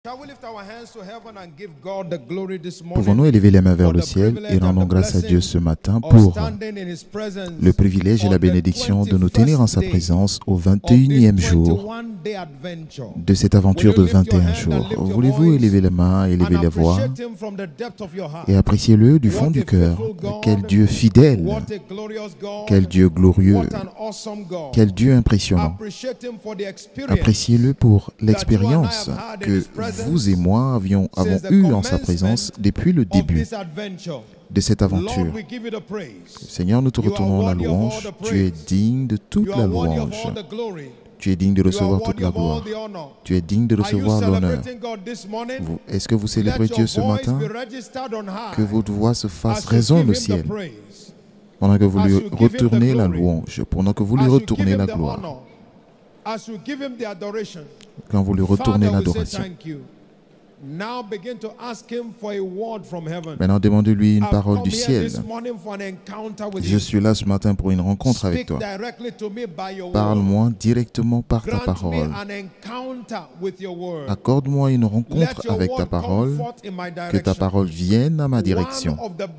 Pouvons-nous élever les mains vers le ciel et rendons grâce à Dieu ce matin pour le privilège et la bénédiction de nous tenir en sa présence au 21e jour de cette aventure de 21 jours. Voulez-vous élever les mains, élever les voix et apprécier-le du fond du cœur? Quel Dieu fidèle, quel Dieu glorieux, quel Dieu impressionnant. Appréciez-le pour l'expérience que vous et moi avons eu en sa présence depuis le début de cette aventure. Seigneur, nous te retournons la louange. Tu es digne de toute la louange. Tu es digne de recevoir toute la gloire. Tu es digne de recevoir l'honneur. Est-ce que vous célébrez Dieu ce matin? Que votre voix se fasse résonner au ciel. Pendant que vous lui retournez la louange, pendant que vous lui retournez la gloire. Quand vous lui retournez l'adoration. Maintenant, demandez-lui une parole du ciel. Je suis là ce matin pour une rencontre avec toi. Parle-moi directement par ta parole. Accorde-moi une rencontre avec ta parole, que ta parole vienne à ma direction.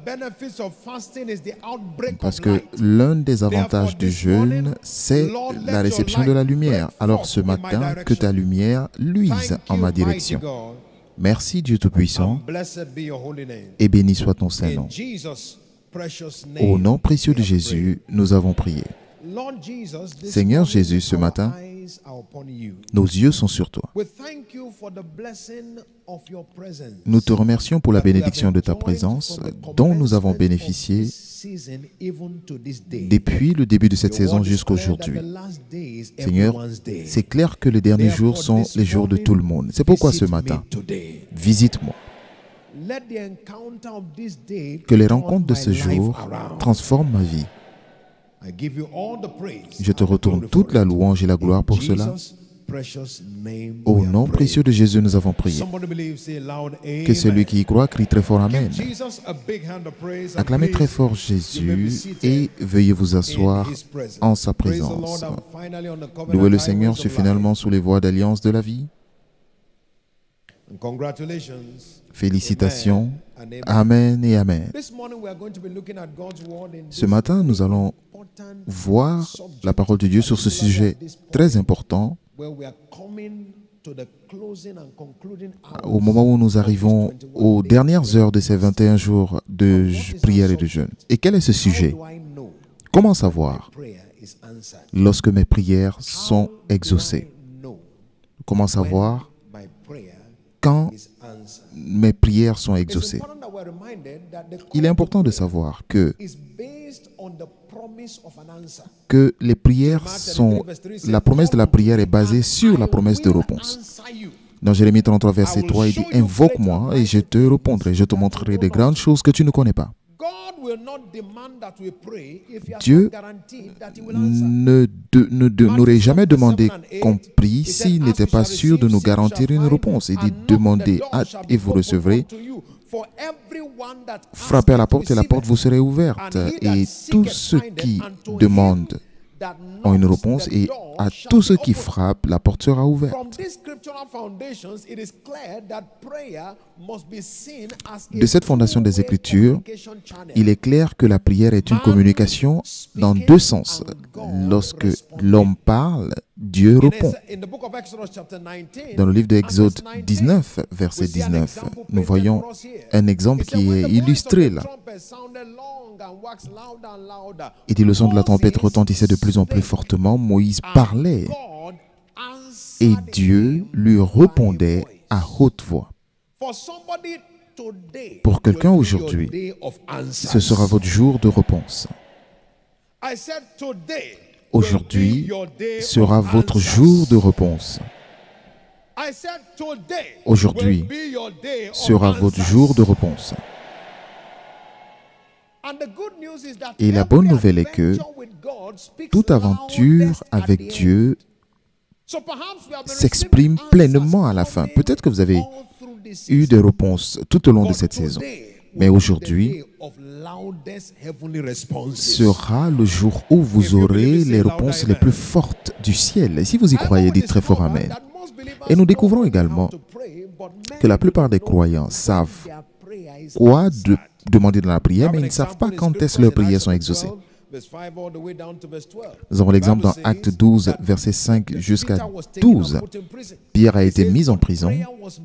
Parce que l'un des avantages du jeûne, c'est la réception de la lumière. Alors ce matin, que ta lumière luise en ma direction. Merci Dieu Tout-Puissant, et béni soit ton Saint-Nom. Au nom précieux de Jésus, nous avons prié. Seigneur Jésus, ce matin, nos yeux sont sur toi. Nous te remercions pour la bénédiction de ta présence dont nous avons bénéficié depuis le début de cette saison jusqu'aujourd'hui. Seigneur, c'est clair que les derniers jours sont les jours de tout le monde. C'est pourquoi ce matin, visite-moi. Que les rencontres de ce jour transforment ma vie. Je te retourne toute la louange et la gloire pour cela. Au nom précieux de Jésus, nous avons prié. Que celui qui y croit crie très fort Amen. Acclamez très fort Jésus et veuillez vous asseoir en sa présence. Louez le Seigneur, c'est finalement sous les voies d'alliance de la vie. Félicitations. Amen et Amen. Ce matin, nous allons voir la parole de Dieu sur ce sujet très important. Au moment où nous arrivons aux dernières heures de ces 21 jours de prière et de jeûne. Et quel est ce sujet? Comment savoir lorsque mes prières sont exaucées? Comment savoir quand mes prières sont exaucées? Il est important de savoir que les prières sont... La promesse de la prière est basée sur la promesse de réponse. Dans Jérémie 33, verset 3, il dit « Invoque-moi et je te répondrai, je te montrerai des grandes choses que tu ne connais pas. » Dieu n'aurait jamais demandé qu'on prie s'il n'était pas sûr de nous garantir une réponse. Il dit « Demandez et vous recevrez. Frappez à la porte et la porte vous serait ouverte. » Et tous ceux qui demandent ont une réponse et à tous ceux qui frappent, la porte sera ouverte. De cette fondation des Écritures, il est clair que la prière est une communication dans deux sens. Lorsque l'homme parle, Dieu répond. Dans le livre d'Exode 19, verset 19, nous voyons un exemple qui est illustré là. Il dit, le son de la trompette retentissait de plus en plus fortement. Moïse parlait et Dieu lui répondait à haute voix. Pour quelqu'un aujourd'hui, ce sera votre jour de réponse. Aujourd'hui sera votre jour de réponse. Aujourd'hui sera votre jour de réponse. Et la bonne nouvelle est que toute aventure avec Dieu s'exprime pleinement à la fin. Peut-être que vous avez eu des réponses tout au long de cette saison. Mais aujourd'hui sera le jour où vous aurez les réponses les plus fortes du ciel. Et si vous y croyez, dites très fort Amen. Et nous découvrons également que la plupart des croyants savent quoi demander dans la prière, mais ils ne savent pas quand est-ce que leurs prières sont exaucées. Nous avons l'exemple dans Actes 12, versets 5 jusqu'à 12. Pierre a été mis en prison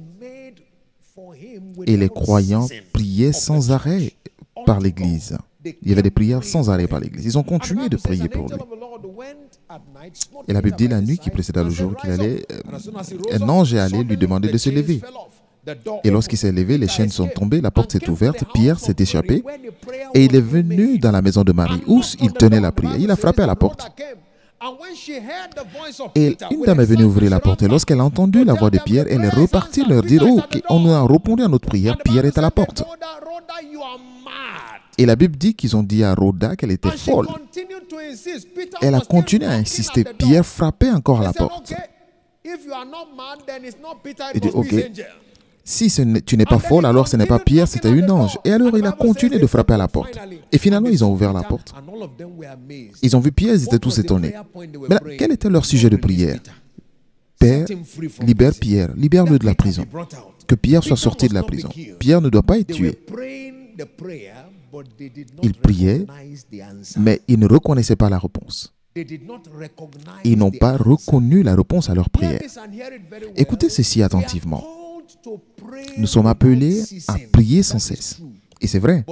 et les croyants priaient sans arrêt par l'Église. Il y avait des prières sans arrêt par l'Église. Ils ont continué de prier pour lui. Et la Bible dit la nuit qui précéda le jour qu'il allait, un ange est allé lui demander de se lever. Et lorsqu'il s'est levé, les chaînes sont tombées, la porte s'est ouverte, Pierre s'est échappé et il est venu dans la maison de Marie où il tenait la prière. Il a frappé à la porte. Et une dame est venue ouvrir la porte et lorsqu'elle a entendu la voix de Pierre, elle est repartie leur dire « Oh, on a répondu à notre prière, Pierre est à la porte. » Et la Bible dit qu'ils ont dit à Rhoda qu'elle était folle. Elle a continué à insister. Pierre frappait encore à la porte. Il dit « Ok. Si tu n'es pas folle, alors ce n'est pas Pierre, c'était une ange. » Et alors, il a continué de frapper à la porte. Et finalement, ils ont ouvert la porte. Ils ont vu Pierre, ils étaient tous étonnés. Mais là, quel était leur sujet de prière? Père, libère Pierre, libère-le de la prison. Que Pierre soit sorti de la prison. Pierre ne doit pas être tué. Ils priaient, mais ils ne reconnaissaient pas la réponse. Ils n'ont pas reconnu la réponse à leur prière. Écoutez ceci attentivement. Nous sommes appelés à prier sans cesse. Et c'est vrai.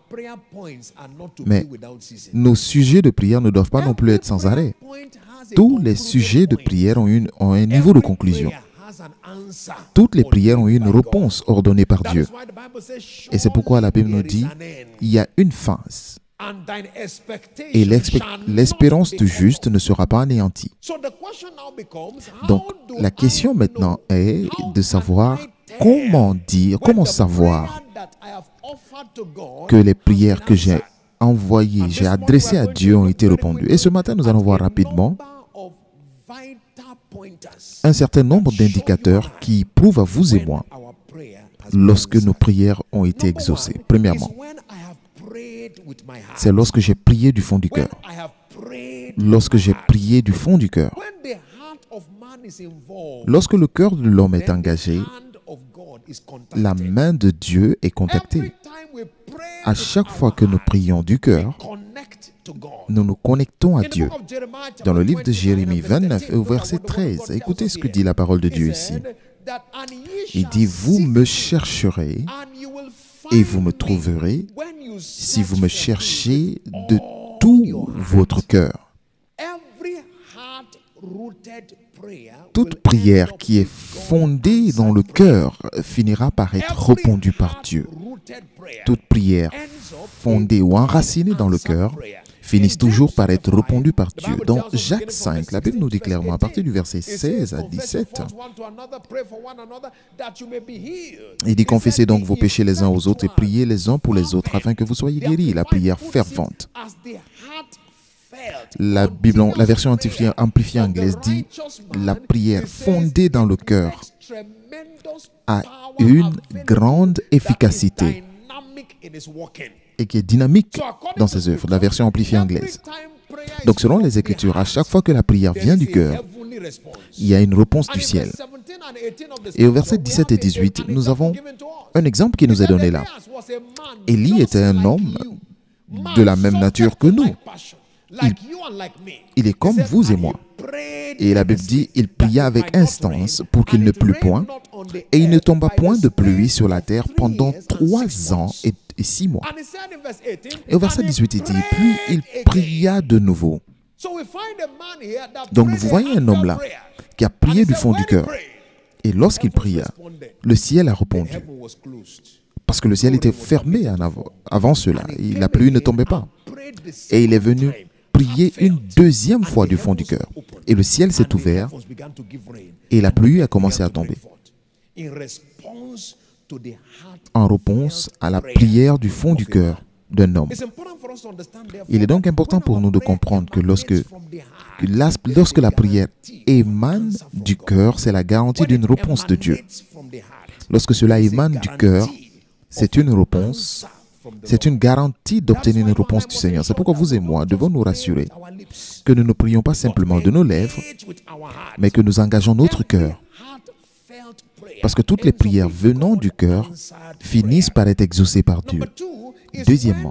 Mais nos sujets de prière ne doivent pas non plus être sans arrêt. Tous les sujets de prière ont un niveau de conclusion. Toutes les prières ont une réponse ordonnée par Dieu. Et c'est pourquoi la Bible nous dit, il y a une phase. Et l'espérance du juste ne sera pas anéantie. Donc, la question maintenant est de savoir comment savoir que les prières que j'ai envoyées, j'ai adressées à Dieu ont été répondues. Et ce matin, nous allons voir rapidement un certain nombre d'indicateurs qui prouvent à vous et moi lorsque nos prières ont été exaucées. Premièrement, c'est lorsque j'ai prié du fond du cœur. Lorsque j'ai prié du fond du cœur. Lorsque le cœur de l'homme est engagé, la main de Dieu est contactée. À chaque fois que nous prions du cœur, nous nous connectons à Dieu. Dans le livre de Jérémie 29 au verset 13, écoutez ce que dit la parole de Dieu ici. Il dit, vous me chercherez et vous me trouverez si vous me cherchez de tout votre cœur. Toute prière qui est fondée dans le cœur finira par être répondue par Dieu. Toute prière fondée ou enracinée dans le cœur finissent toujours par être répondue par Dieu. Dans Jacques 5, la Bible nous dit clairement, à partir du verset 16 à 17, il dit, confessez donc vos péchés les uns aux autres et priez les uns pour les autres afin que vous soyez guéris. La prière fervente. La version amplifiée anglaise dit, la prière fondée dans le cœur a une grande efficacité et qui est dynamique dans ses œuvres, la version amplifiée anglaise. Donc, selon les Écritures, à chaque fois que la prière vient du cœur, il y a une réponse du ciel. Et au verset 17 et 18, nous avons un exemple qui nous est donné là. Élie était un homme de la même nature que nous. Il est comme vous et moi. Et la Bible dit, il pria avec instance pour qu'il ne plût point, et il ne tomba point de pluie sur la terre pendant 3 ans et 6 mois. Et au verset 18, il dit, puis il pria de nouveau. Donc vous voyez un homme là, qui a prié du fond du cœur. Et lorsqu'il pria, le ciel a répondu. Parce que le ciel était fermé avant cela. La pluie ne tombait pas. Et il est venu prier une deuxième fois du fond du cœur. Et le ciel s'est ouvert et la pluie a commencé à tomber. En réponse à la prière du fond du cœur d'un homme. Il est donc important pour nous de comprendre que lorsque la prière émane du cœur, c'est la garantie d'une réponse de Dieu. Lorsque cela émane du cœur, c'est une réponse. C'est une garantie d'obtenir une réponse du Seigneur. C'est pourquoi vous et moi devons nous rassurer que nous ne prions pas simplement de nos lèvres, mais que nous engageons notre cœur. Parce que toutes les prières venant du cœur finissent par être exaucées par Dieu. Deuxièmement,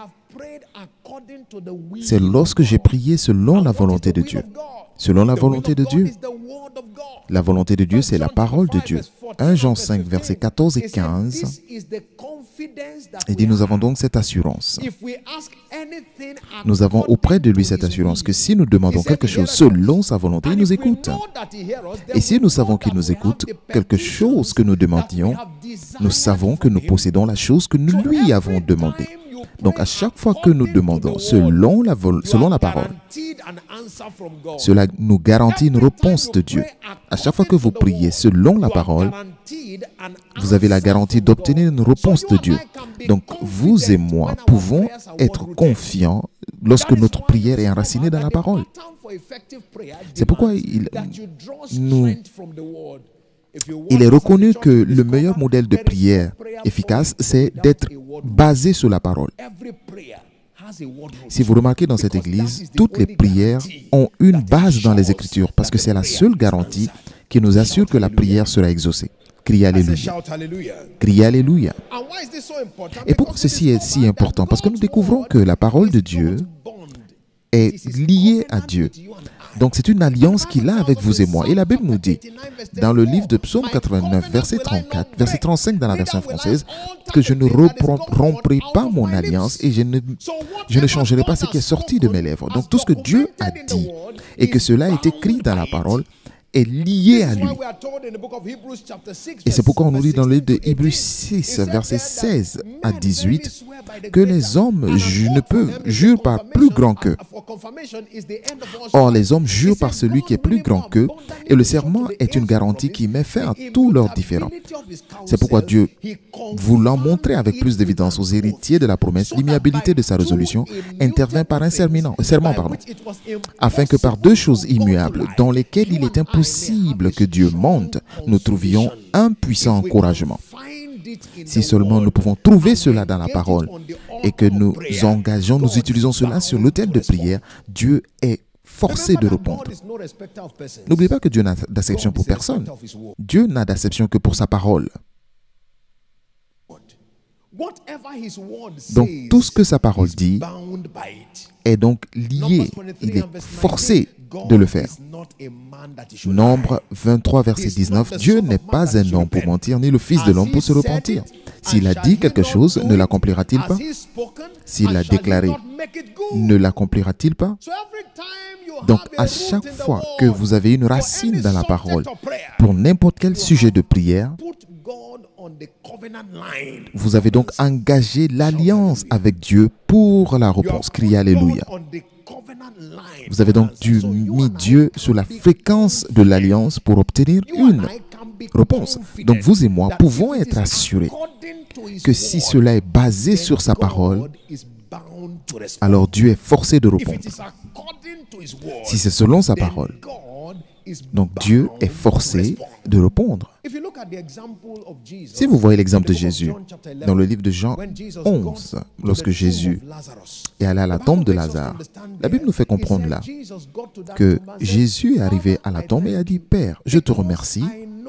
c'est lorsque j'ai prié selon la volonté de Dieu. Selon la volonté de Dieu. La volonté de Dieu, c'est la parole de Dieu. 1 Jean 5, versets 14 et 15. Il dit, nous avons donc cette assurance. Nous avons auprès de lui cette assurance que si nous demandons quelque chose selon sa volonté, il nous écoute. Et si nous savons qu'il nous écoute, quelque chose que nous demandions, nous savons que nous possédons la chose que nous lui avons demandée. Donc, à chaque fois que nous demandons selon la parole, cela nous garantit une réponse de Dieu. À chaque fois que vous priez selon la parole, vous avez la garantie d'obtenir une réponse de Dieu. Donc, vous et moi pouvons être confiants lorsque notre prière est enracinée dans la parole. C'est pourquoi il est reconnu que le meilleur modèle de prière efficace, c'est d'être basé sur la parole. Si vous remarquez dans cette église, toutes les prières ont une base dans les Écritures parce que c'est la seule garantie qui nous assure que la prière sera exaucée. Criez Alléluia. Criez Alléluia. Et pourquoi ceci est si important? Parce que nous découvrons que la parole de Dieu est liée à Dieu. Donc c'est une alliance qu'il a avec vous et moi. Et la Bible nous dit, dans le livre de Psaume 89, verset 34, verset 35 dans la version française, que je ne romprai pas mon alliance et je ne changerai pas ce qui est sorti de mes lèvres. Donc tout ce que Dieu a dit et que cela est écrit dans la parole est lié à lui. Et c'est pourquoi on nous dit dans le livre de Hébreux 6, versets 16 à 18, que les hommes ne peuvent jurer par plus grand qu'eux. Or, les hommes jurent par celui qui est plus grand qu'eux, et le serment est une garantie qui met fin à tous leurs différends. C'est pourquoi Dieu, voulant montrer avec plus d'évidence aux héritiers de la promesse l'immuabilité de sa résolution, intervint par un serment, afin que par deux choses immuables, dans lesquelles il est impossible que Dieu monte, nous trouvions un puissant encouragement. Si seulement nous pouvons trouver cela dans la parole et que nous engageons, nous utilisons cela sur l'autel de prière, Dieu est forcé de répondre. N'oubliez pas que Dieu n'a d'acception pour personne. Dieu n'a d'acception que pour sa parole. Donc tout ce que sa parole dit est donc lié. Il est forcé de le faire. Nombre 23, verset 19. Dieu n'est pas un homme pour mentir, ni le fils de l'homme pour se repentir. S'il a dit quelque chose, ne l'accomplira-t-il pas? S'il l'a déclaré, ne l'accomplira-t-il pas? Donc, à chaque fois que vous avez une racine dans la parole, pour n'importe quel sujet de prière, vous avez donc engagé l'alliance avec Dieu pour la réponse. Criez Alléluia. Vous avez donc mis Dieu sur la fréquence de l'alliance pour obtenir une réponse. Donc vous et moi pouvons être assurés que si cela est basé sur sa parole, alors Dieu est forcé de répondre. Si c'est selon sa parole, donc Dieu est forcé de répondre. Si vous voyez l'exemple de Jésus dans le livre de Jean 11, lorsque Jésus est allé à la tombe de Lazare, la Bible nous fait comprendre là que Jésus est arrivé à la tombe et a dit, « Père, je te remercie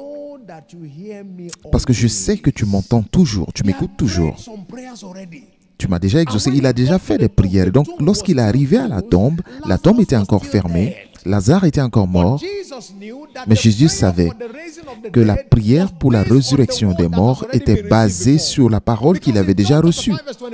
parce que je sais que tu m'entends toujours, tu m'écoutes toujours. Tu m'as déjà exaucé. » Il a déjà fait des prières. Donc, lorsqu'il est arrivé à la tombe était encore fermée. Lazare était encore mort, mais Jésus savait que la prière pour la résurrection des morts était basée sur la parole qu'il avait déjà reçue.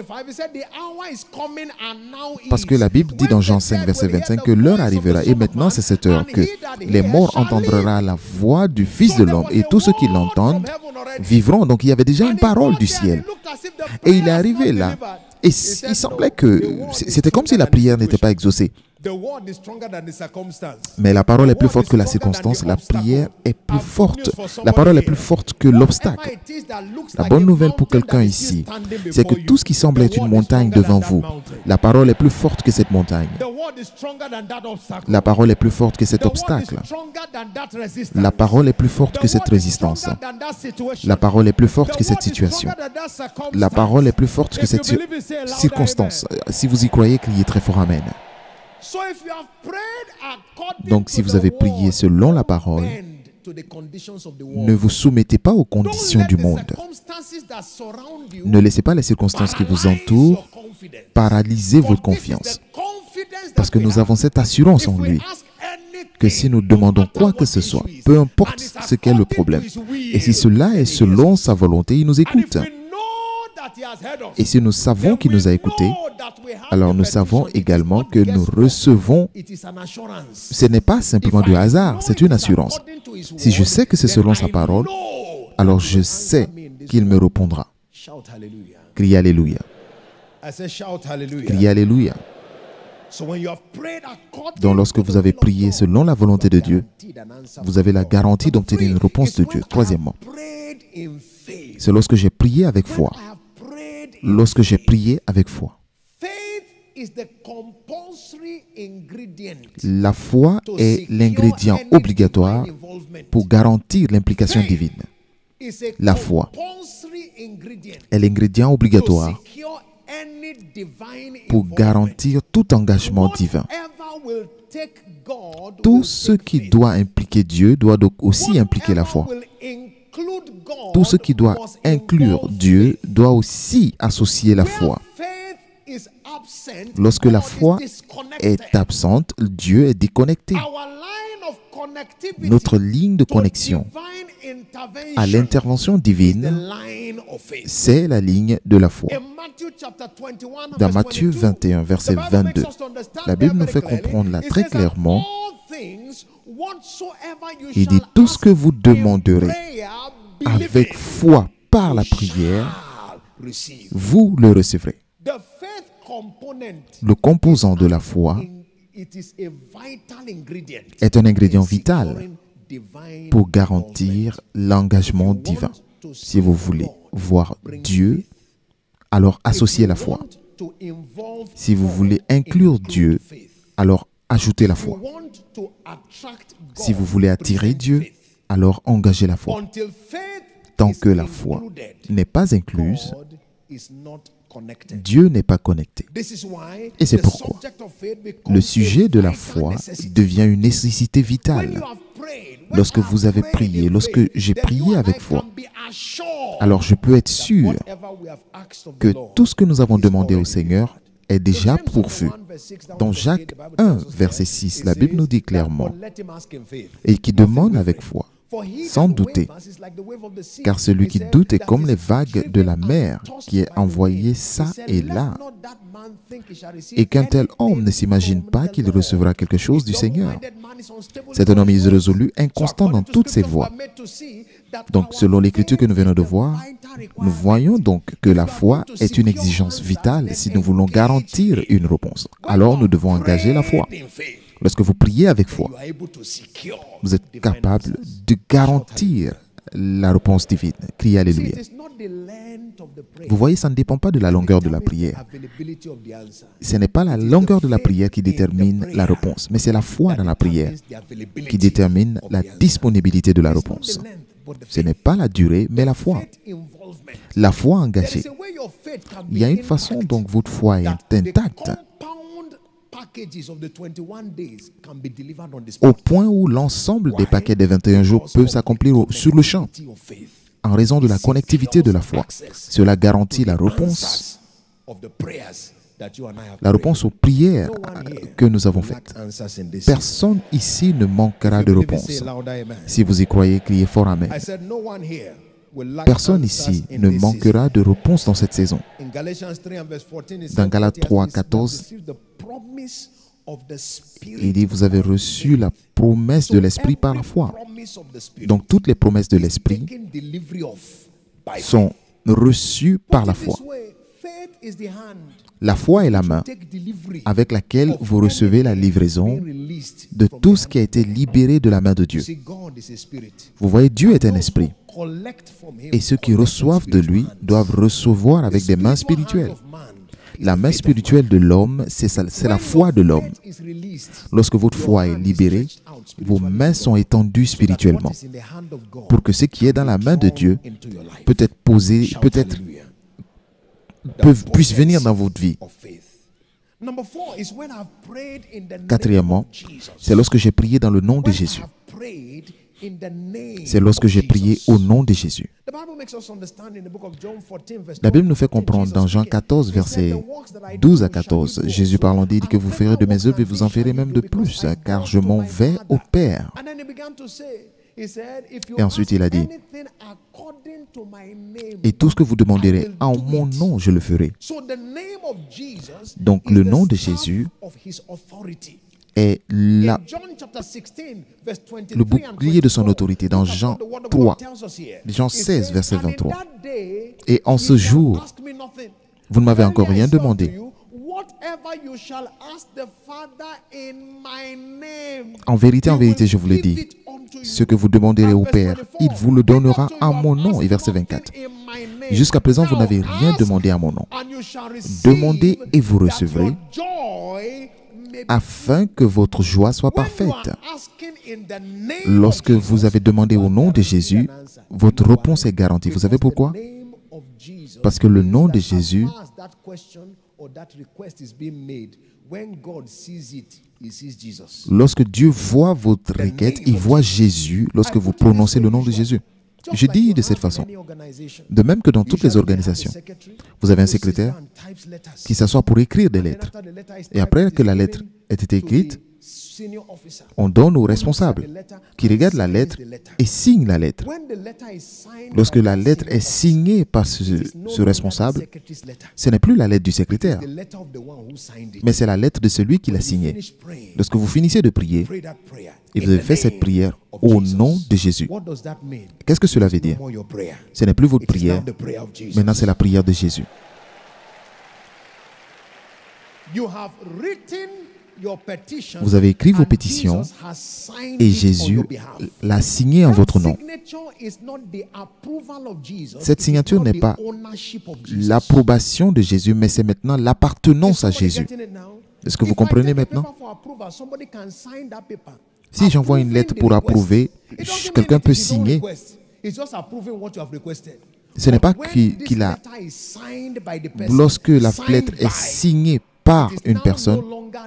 Parce que la Bible dit dans Jean 5, verset 25 que l'heure arrivera, et maintenant c'est cette heure, que les morts entendront la voix du Fils de l'homme, et tous ceux qui l'entendent vivront. Donc il y avait déjà une parole du ciel. Et il est arrivé là, et il semblait que c'était comme si la prière n'était pas exaucée. Mais la parole est plus forte que la circonstance, la prière est plus forte, la parole est plus forte que l'obstacle. La bonne nouvelle pour quelqu'un ici, c'est que tout ce qui semble être une montagne devant vous, la parole est plus forte que cette montagne. La parole est plus forte que cet obstacle. La parole est plus forte que cette résistance. La parole est plus forte que cette situation. La parole est plus forte que cette circonstance. Si vous y croyez, criez très fort Amen. Donc, si vous avez prié selon la parole, Ne vous soumettez pas aux conditions du monde. Ne laissez pas les circonstances qui vous entourent paralyser votre confiance. Parce que nous avons cette assurance en lui, que si nous demandons quoi que ce soit, peu importe ce qu'est le problème, et si cela est selon sa volonté, il nous écoute. Et si nous savons qu'il nous a écoutés, alors nous savons également que nous recevons. Ce n'est pas simplement du hasard, c'est une assurance. Si je sais que c'est selon sa parole, alors je sais qu'il me répondra. Criez Alléluia. Criez Alléluia. Donc lorsque vous avez prié selon la volonté de Dieu, vous avez la garantie d'obtenir une réponse de Dieu. Troisièmement, c'est lorsque j'ai prié avec foi. Lorsque j'ai prié avec foi. La foi est l'ingrédient obligatoire pour garantir l'implication divine. La foi est l'ingrédient obligatoire pour garantir tout engagement divin. Tout ce qui doit impliquer Dieu doit donc aussi impliquer la foi. Tout ce qui doit inclure Dieu doit aussi associer la foi. Lorsque la foi est absente, Dieu est déconnecté. Notre ligne de connexion à l'intervention divine, c'est la ligne de la foi. Dans Matthieu 21, verset 22, la Bible nous fait comprendre là très clairement. Il dit, tout ce que vous demanderez avec foi par la prière, vous le recevrez. Le composant de la foi est un ingrédient vital pour garantir l'engagement divin. Si vous voulez voir Dieu, alors associez la foi. Si vous voulez inclure Dieu, alors ajoutez la foi. Si vous voulez attirer Dieu, alors engagez la foi. Tant que la foi n'est pas incluse, Dieu n'est pas connecté. Et c'est pourquoi le sujet de la foi devient une nécessité vitale. Lorsque vous avez prié, lorsque j'ai prié avec foi, alors je peux être sûr que tout ce que nous avons demandé au Seigneur est déjà pourvu. Dans Jacques 1, verset 6, la Bible nous dit clairement, et qui demande avec foi, sans douter, car celui qui doute est comme les vagues de la mer qui est envoyé ça et là, et qu'un tel homme ne s'imagine pas qu'il recevra quelque chose du Seigneur. C'est un homme irrésolu, inconstant dans toutes ses voies. Donc, selon l'écriture que nous venons de voir, nous voyons donc que la foi est une exigence vitale si nous voulons garantir une réponse. Alors, nous devons engager la foi. Lorsque vous priez avec foi, vous êtes capable de garantir la réponse divine. Criez Alléluia. Vous voyez, ça ne dépend pas de la longueur de la prière. Ce n'est pas la longueur de la prière qui détermine la réponse, mais c'est la foi dans la prière qui détermine la disponibilité de la réponse. Ce n'est pas la durée, mais la foi. La foi engagée. Il y a une façon dont votre foi est intacte, au point où l'ensemble des paquets des 21 jours peut s'accomplir sur le champ, en raison de la connectivité de la foi. Cela garantit la réponse aux prières que nous avons faites. Personne ici ne manquera de réponse. Si vous y croyez, criez fort Amen. Personne ici ne manquera de réponse dans cette saison. Dans Galates 3, 14, il dit, vous avez reçu la promesse de l'Esprit par la foi. Donc, toutes les promesses de l'Esprit sont reçues par la foi. La foi est la main avec laquelle vous recevez la livraison de tout ce qui a été libéré de la main de Dieu. Vous voyez, Dieu est un esprit. Et ceux qui reçoivent de lui doivent recevoir avec des mains spirituelles. La main spirituelle de l'homme, c'est la foi de l'homme. Lorsque votre foi est libérée, vos mains sont étendues spirituellement pour que ce qui est dans la main de Dieu puisse venir dans votre vie. Quatrièmement, c'est lorsque j'ai prié dans le nom de Jésus. C'est lorsque j'ai prié au nom de Jésus. La Bible nous fait comprendre dans Jean 14, versets 12 à 14. Jésus parlant dit que vous ferez de mes œuvres et vous en ferez même de plus, car je m'en vais au Père. Et ensuite il a dit, et tout ce que vous demanderez en mon nom, je le ferai. Donc le nom de Jésus est le bouclier de son autorité dans Jean 3, Jean 16, verset 23. Et en ce jour, vous ne m'avez encore rien demandé. En vérité, je vous le dis, ce que vous demanderez au Père, il vous le donnera en mon nom. Et verset 24. Jusqu'à présent, vous n'avez rien demandé à mon nom. Demandez et vous recevrez, afin que votre joie soit parfaite. Lorsque vous avez demandé au nom de Jésus, votre réponse est garantie. Vous savez pourquoi? Parce que le nom de Jésus, lorsque Dieu voit votre requête, il voit Jésus lorsque vous prononcez le nom de Jésus. Je dis de cette façon, de même que dans toutes les organisations, vous avez un secrétaire qui s'assoit pour écrire des lettres. Et après que la lettre ait été écrite, on donne au responsable qui regarde la lettre et signe la lettre. Lorsque la lettre est signée par ce responsable, ce n'est plus la lettre du secrétaire, mais c'est la lettre de celui qui l'a signée. Lorsque vous finissez de prier, et vous avez fait cette prière au nom de Jésus. Qu'est-ce que cela veut dire? Ce n'est plus votre prière, maintenant c'est la prière de Jésus. Vous avez écrit vos pétitions et Jésus l'a signé en votre nom. Cette signature n'est pas l'approbation de Jésus, mais c'est maintenant l'appartenance à Jésus. Est-ce que vous comprenez maintenant? Si j'envoie une lettre pour approuver, quelqu'un peut signer. Ce n'est pas qu'il a... Lorsque la lettre est signée par une personne,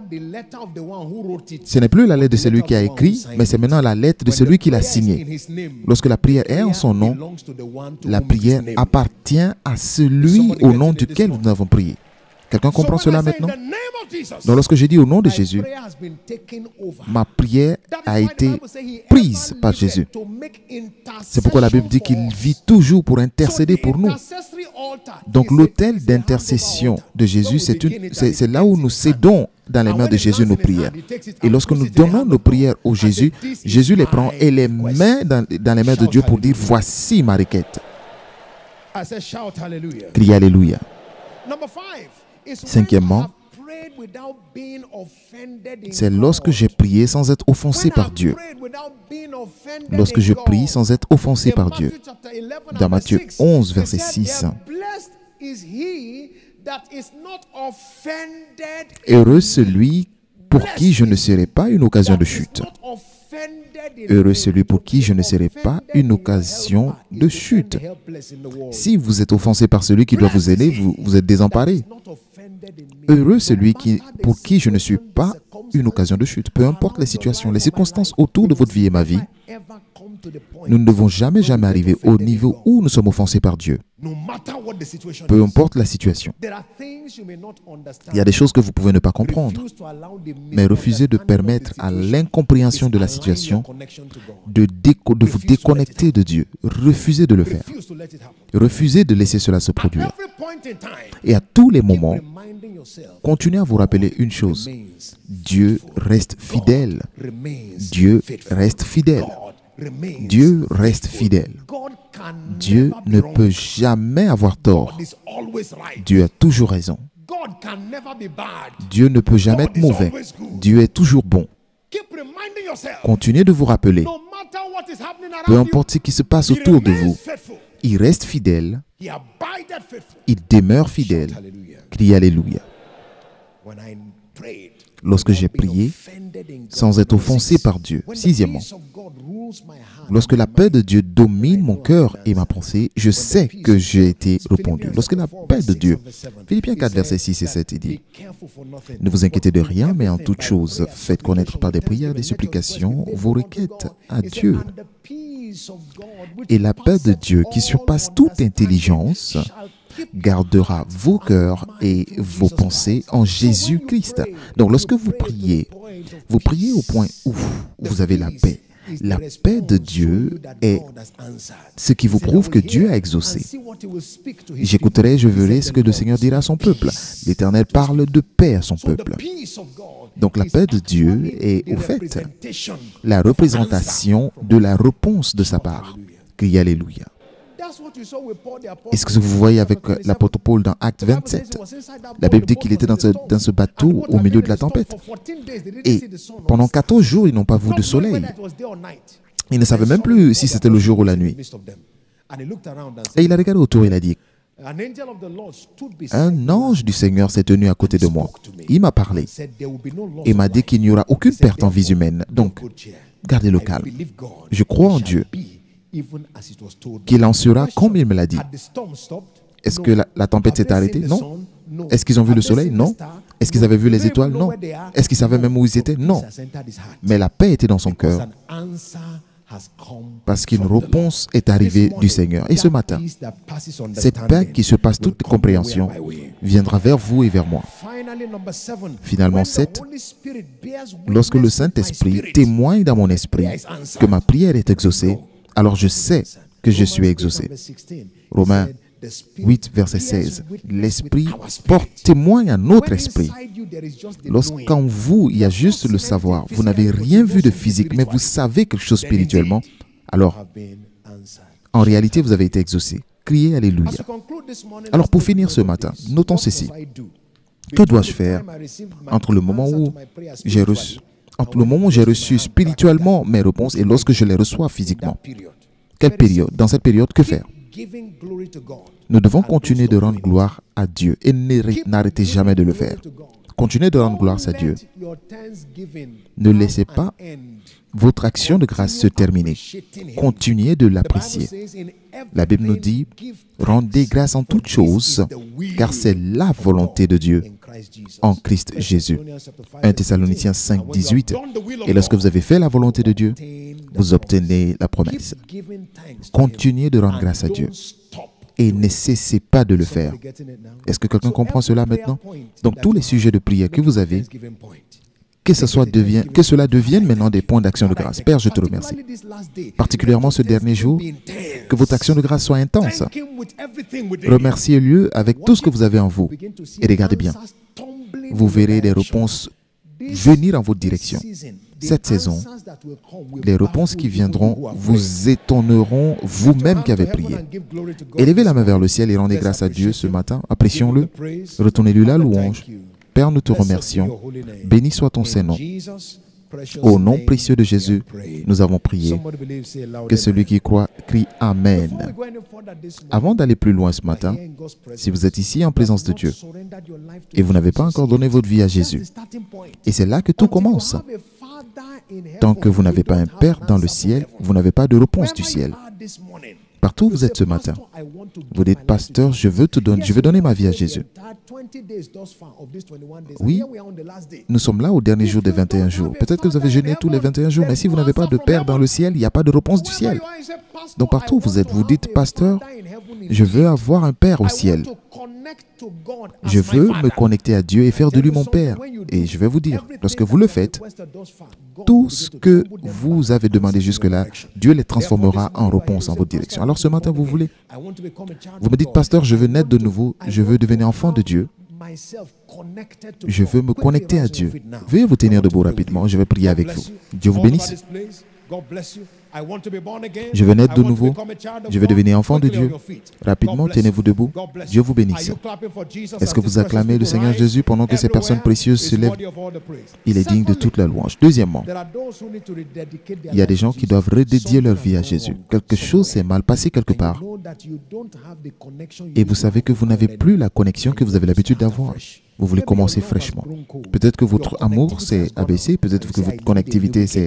ce n'est plus la lettre de celui qui a écrit, mais c'est maintenant la lettre de celui qui l'a signée. Lorsque la prière est en son nom, la prière appartient à celui au nom duquel nous avons prié. Quelqu'un comprend cela maintenant? Donc lorsque j'ai dit au nom de Jésus, ma prière a été prise par Jésus. C'est pourquoi la Bible dit qu'il vit toujours pour intercéder pour nous. Donc l'autel d'intercession de Jésus, c'est là où nous cédons dans les mains de Jésus nos prières. Et lorsque nous donnons nos prières au Jésus, Jésus les prend et les met dans les mains de Dieu pour dire, voici ma requête. Criez Alléluia. Cinquièmement, c'est lorsque j'ai prié sans être offensé par Dieu. Lorsque je prie sans être offensé par Dieu. Dans Matthieu 11, verset 6. Heureux celui pour qui je ne serai pas une occasion de chute. Heureux celui pour qui je ne serai pas une occasion de chute. Si vous êtes offensé par celui qui doit vous aider, vous êtes désemparé. Heureux celui pour qui je ne suis pas une occasion de chute. Peu importe les situations, les circonstances autour de votre vie et ma vie, nous ne devons jamais arriver au niveau où nous sommes offensés par Dieu. Peu importe la situation. Il y a des choses que vous pouvez ne pas comprendre, mais refusez de permettre à l'incompréhension de la situation de vous déconnecter de Dieu. Refusez de le faire. Refusez de laisser cela se produire. Et à tous les moments, continuez à vous rappeler une chose. Dieu reste fidèle. Dieu reste fidèle. Dieu reste fidèle. Dieu ne peut jamais avoir tort. Dieu a toujours raison. Dieu ne peut jamais être mauvais. Dieu est toujours bon. Continuez de vous rappeler, peu importe ce qui se passe autour de vous, il reste fidèle, il demeure fidèle. Criez Alléluia. Lorsque j'ai prié sans être offensé par Dieu. Sixièmement, Lorsque la paix de Dieu domine mon cœur et ma pensée, je sais que j'ai été répondu. Lorsque la paix de Dieu, Philippiens 4, versets 6 et 7, il dit, « Ne vous inquiétez de rien, mais en toute chose, faites connaître par des prières, des supplications, vos requêtes à Dieu. Et la paix de Dieu, qui surpasse toute intelligence, gardera vos cœurs et vos pensées en Jésus-Christ. » Donc, lorsque vous priez au point où vous avez la paix. La paix de Dieu est ce qui vous prouve que Dieu a exaucé. J'écouterai, je verrai ce que le Seigneur dira à son peuple. L'Éternel parle de paix à son peuple. Donc la paix de Dieu est au fait la représentation de la réponse de sa part. Criez Alléluia. Est-ce que vous voyez avec l'apôtre Paul dans Acte 27? La Bible dit qu'il était dans ce bateau au milieu de la tempête. Et pendant 14 jours, ils n'ont pas vu de soleil. Ils ne savaient même plus si c'était le jour ou la nuit. Et il a regardé autour et il a dit, un ange du Seigneur s'est tenu à côté de moi. Il m'a parlé et m'a dit qu'il n'y aura aucune perte en vie humaine. Donc, gardez le calme. Je crois en Dieu. Qu'il en sera comme il me l'a dit. Est-ce que la tempête s'est arrêtée? Non. Est-ce qu'ils ont vu le soleil? Non. Est-ce qu'ils avaient vu les étoiles? Non. Est-ce qu'ils savaient même où ils étaient? Non. Mais la paix était dans son cœur. Parce qu'une réponse est arrivée du Seigneur. Et ce matin, cette paix qui surpasse toute compréhension viendra vers vous et vers moi. Finalement, 7. Lorsque le Saint-Esprit témoigne dans mon esprit que ma prière est exaucée, alors je sais que je suis exaucé. Romains 8, verset 16. L'Esprit porte témoin à notre esprit. Lorsqu'en vous, il y a juste le savoir, vous n'avez rien vu de physique, mais vous savez quelque chose spirituellement, alors, en réalité, vous avez été exaucé. Criez Alléluia. Alors, pour finir ce matin, notons ceci. Que dois-je faire entre le moment où j'ai reçu spirituellement mes réponses et lorsque je les reçois physiquement? Quelle période? Dans cette période, que faire? Nous devons continuer de rendre gloire à Dieu et n'arrêtez jamais de le faire. Continuez de rendre gloire à Dieu. Ne laissez pas votre action de grâce se terminer. Continuez de l'apprécier. La Bible nous dit, rendez grâce en toutes choses, car c'est la volonté de Dieu en Christ Jésus. 1 Thessaloniciens 5, 18. Et lorsque vous avez fait la volonté de Dieu, vous obtenez la promesse. Continuez de rendre grâce à Dieu et ne cessez pas de le faire. Est-ce que quelqu'un comprend cela maintenant? Donc tous les sujets de prière que vous avez, que cela devienne maintenant des points d'action de grâce. Père, je te remercie. Particulièrement ce dernier jour, que votre action de grâce soit intense. Remerciez-le avec tout ce que vous avez en vous. Et regardez bien, vous verrez des réponses venir en votre direction. Cette saison, les réponses qui viendront vous étonneront vous-même qui avez prié. Élevez la main vers le ciel et rendez grâce à Dieu ce matin. Apprécions-le. Retournez-lui la louange. Père, nous te remercions. Béni soit ton Saint-Nom. Au nom précieux de Jésus, nous avons prié. Que celui qui croit crie Amen. Avant d'aller plus loin ce matin, si vous êtes ici en présence de Dieu et vous n'avez pas encore donné votre vie à Jésus, et c'est là que tout commence. Tant que vous n'avez pas un Père dans le ciel, vous n'avez pas de réponse du ciel. Partout où vous êtes ce matin, vous dites, pasteur, je veux donner ma vie à Jésus. Oui, nous sommes là au dernier jour des 21 jours. Peut-être que vous avez jeûné tous les 21 jours, mais si vous n'avez pas de Père dans le ciel, il n'y a pas de réponse du ciel. Donc partout où vous êtes, vous dites, pasteur, je veux avoir un Père au ciel. Je veux me connecter à Dieu et faire de lui mon Père. Et je vais vous dire, lorsque vous le faites, tout ce que vous avez demandé jusque-là, Dieu les transformera en réponse en votre direction. Alors ce matin, vous me dites, pasteur, je veux naître de nouveau, je veux devenir enfant de Dieu. Je veux me connecter à Dieu. Veuillez vous tenir debout rapidement, je vais prier avec vous. Dieu vous bénisse. Je veux naître de nouveau. Je veux devenir enfant de Dieu. Rapidement, tenez-vous debout. Dieu vous bénisse. Est-ce que vous acclamez le Seigneur Jésus pendant que ces personnes précieuses se lèvent? Il est digne de toute la louange. Deuxièmement, il y a des gens qui doivent redédier leur vie à Jésus. Quelque chose s'est mal passé quelque part. Et vous savez que vous n'avez plus la connexion que vous avez l'habitude d'avoir. Vous voulez commencer fraîchement. Peut-être que votre amour s'est abaissé. Peut-être que votre connectivité s'est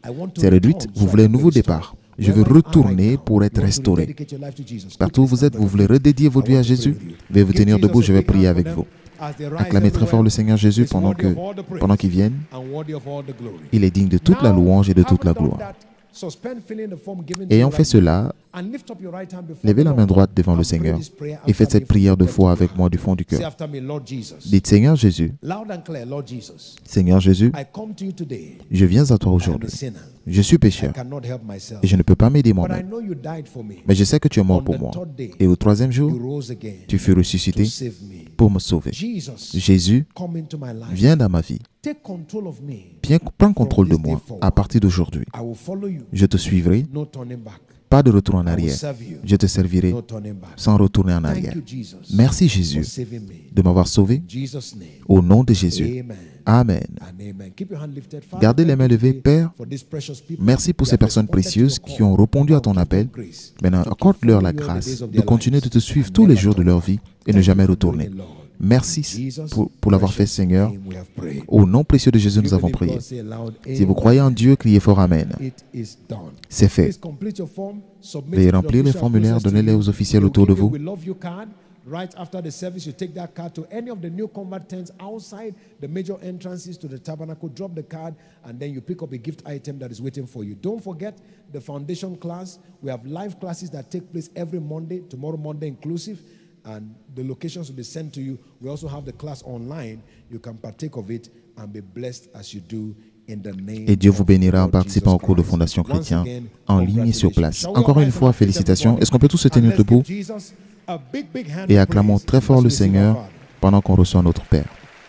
C'est réduite, vous voulez un nouveau départ. Je veux retourner pour être restauré. Partout où vous êtes, vous voulez redédier votre vie à Jésus. Veuillez vous tenir debout, je vais prier avec vous. Acclamez très fort le Seigneur Jésus pendant qu'il vienne. Il est digne de toute la louange et de toute la gloire. Ayant fait cela, levez la main droite devant le Seigneur et faites cette prière de foi avec moi du fond du cœur. Dites, Seigneur Jésus, Seigneur Jésus, je viens à toi aujourd'hui. Je suis pécheur et je ne peux pas m'aider moi-même. Mais je sais que tu es mort pour moi. Et au troisième jour, tu fus ressuscité pour me sauver. Jésus, viens dans ma vie. Prends contrôle de moi à partir d'aujourd'hui. Je te suivrai, pas de retour en arrière. Je te servirai sans retourner en arrière. Merci Jésus de m'avoir sauvé. Au nom de Jésus. Amen. Gardez les mains levées, Père. Merci pour ces personnes précieuses qui ont répondu à ton appel. Maintenant, accorde-leur la grâce de continuer de te suivre tous les jours de leur vie et ne jamais retourner. Merci pour l'avoir fait, Seigneur. Au nom précieux de Jésus, nous avons prié. Si vous croyez en Dieu, criez fort Amen. C'est fait. Veuillez remplir les formulaires, donnez-les aux officiels autour de vous. Right after the service, you take that card to any of the new convert tents outside the major entrances to the tabernacle. Drop the card, and then you pick up a gift item that is waiting for you. Don't forget the foundation class. We have live classes that take place every Monday, tomorrow Monday inclusive, and the locations will be sent to you. We also have the class online. You can partake of it and be blessed as you do. Et Dieu vous bénira en participant au cours de Fondation Chrétien en ligne et sur place. Encore une fois, félicitations. Est-ce qu'on peut tous se tenir debout et acclamons très fort le Seigneur pendant qu'on reçoit notre Père.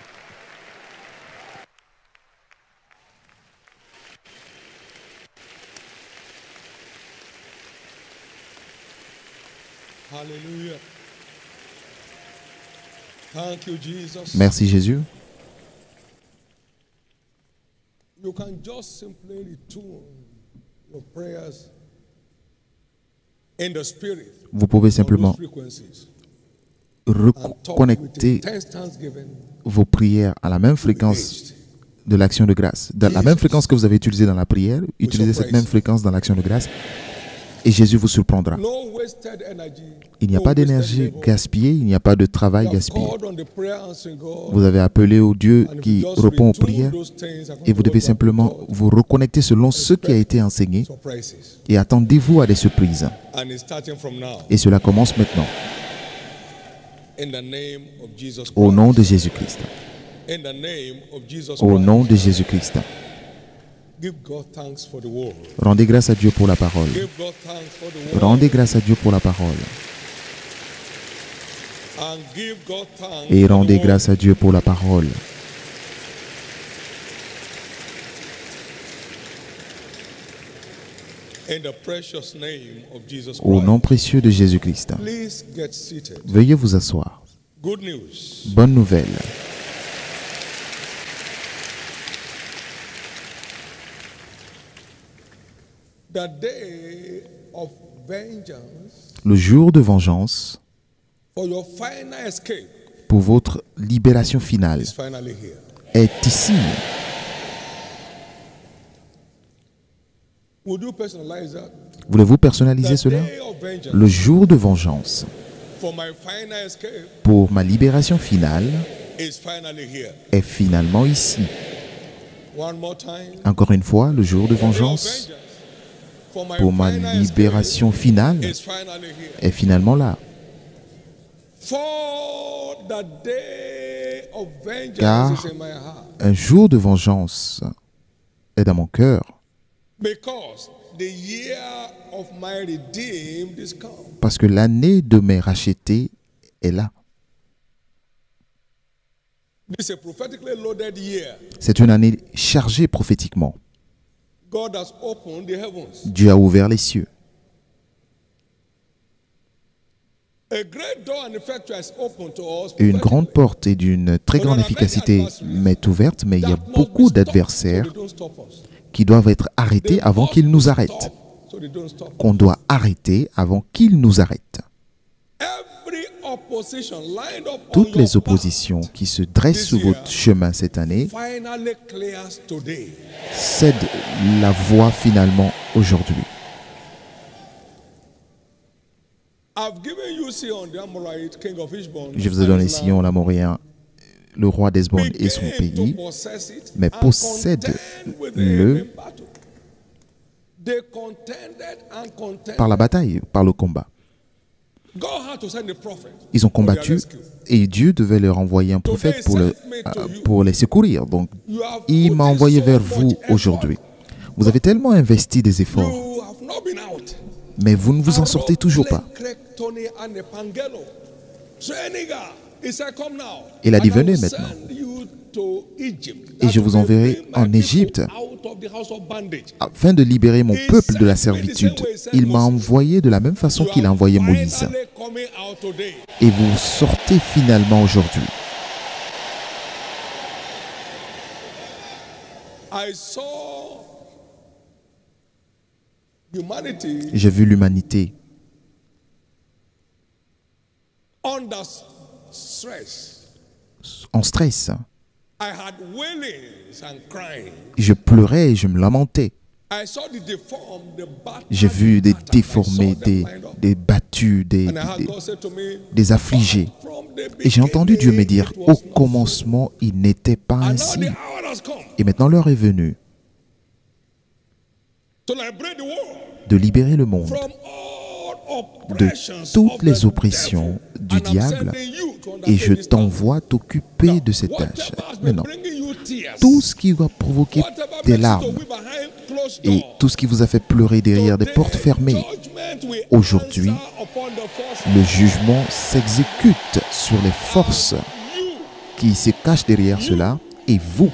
Alléluia. Thank you, Jesus. Merci Jésus. You can just simply retune your prayers in the spirit. Vous pouvez simplement reconnecter vos prières à la même fréquence de l'action de grâce. Dans la même fréquence que vous avez utilisée dans la prière, utilisez cette même fréquence dans l'action de grâce et Jésus vous surprendra. Il n'y a pas d'énergie gaspillée, il n'y a pas de travail gaspillé. Vous avez appelé au Dieu qui répond aux prières et vous devez simplement vous reconnecter selon ce qui a été enseigné et attendez-vous à des surprises. Et cela commence maintenant. Au nom de Jésus-Christ. Au nom de Jésus-Christ. Rendez grâce à Dieu pour la parole. Rendez grâce à Dieu pour la parole. Et rendez grâce à Dieu pour la parole. Au nom précieux de Jésus-Christ. Veuillez vous asseoir. Bonne nouvelle. Le jour de vengeance pour votre libération finale est ici. Voulez-vous personnaliser cela? Le jour de vengeance pour ma libération finale est finalement ici. Encore une fois, le jour de vengeance pour ma libération finale est finalement là. Car un jour de vengeance est dans mon cœur. Parce que l'année de mes rachetés est là. C'est une année chargée prophétiquement. Dieu a ouvert les cieux. Une grande porte et d'une très grande efficacité m'est ouverte, mais il y a beaucoup d'adversaires qui doivent être arrêtés avant qu'ils nous arrêtent. Qu'on doit arrêter avant qu'ils nous arrêtent. Toutes les oppositions qui se dressent sur votre chemin cette année cèdent la voie finalement aujourd'hui. Je vous ai donné Sion l'Amoréen, le roi d'Hesbon et son pays, mais possède-le par la bataille, par le combat. Ils ont combattu et Dieu devait leur envoyer un prophète pour les secourir. Donc, il m'a envoyé vers vous aujourd'hui. Vous avez tellement investi des efforts, mais vous ne vous en sortez toujours pas. Il a dit, venez maintenant, et je vous enverrai en Égypte afin de libérer mon peuple de la servitude. Il m'a envoyé de la même façon qu'il a envoyé Moïse. Et vous sortez finalement aujourd'hui. J'ai vu l'humanité en stress. Je pleurais et je me lamentais. J'ai vu des déformés, des battus, des affligés. Et j'ai entendu Dieu me dire, au commencement, il n'était pas ainsi. Et maintenant l'heure est venue de libérer le monde de toutes les oppressions du diable, et je t'envoie t'occuper de cette tâche. Maintenant, tout ce qui va provoquer des larmes et tout ce qui vous a fait pleurer derrière des portes fermées, aujourd'hui, le jugement s'exécute sur les forces qui se cachent derrière cela, et vous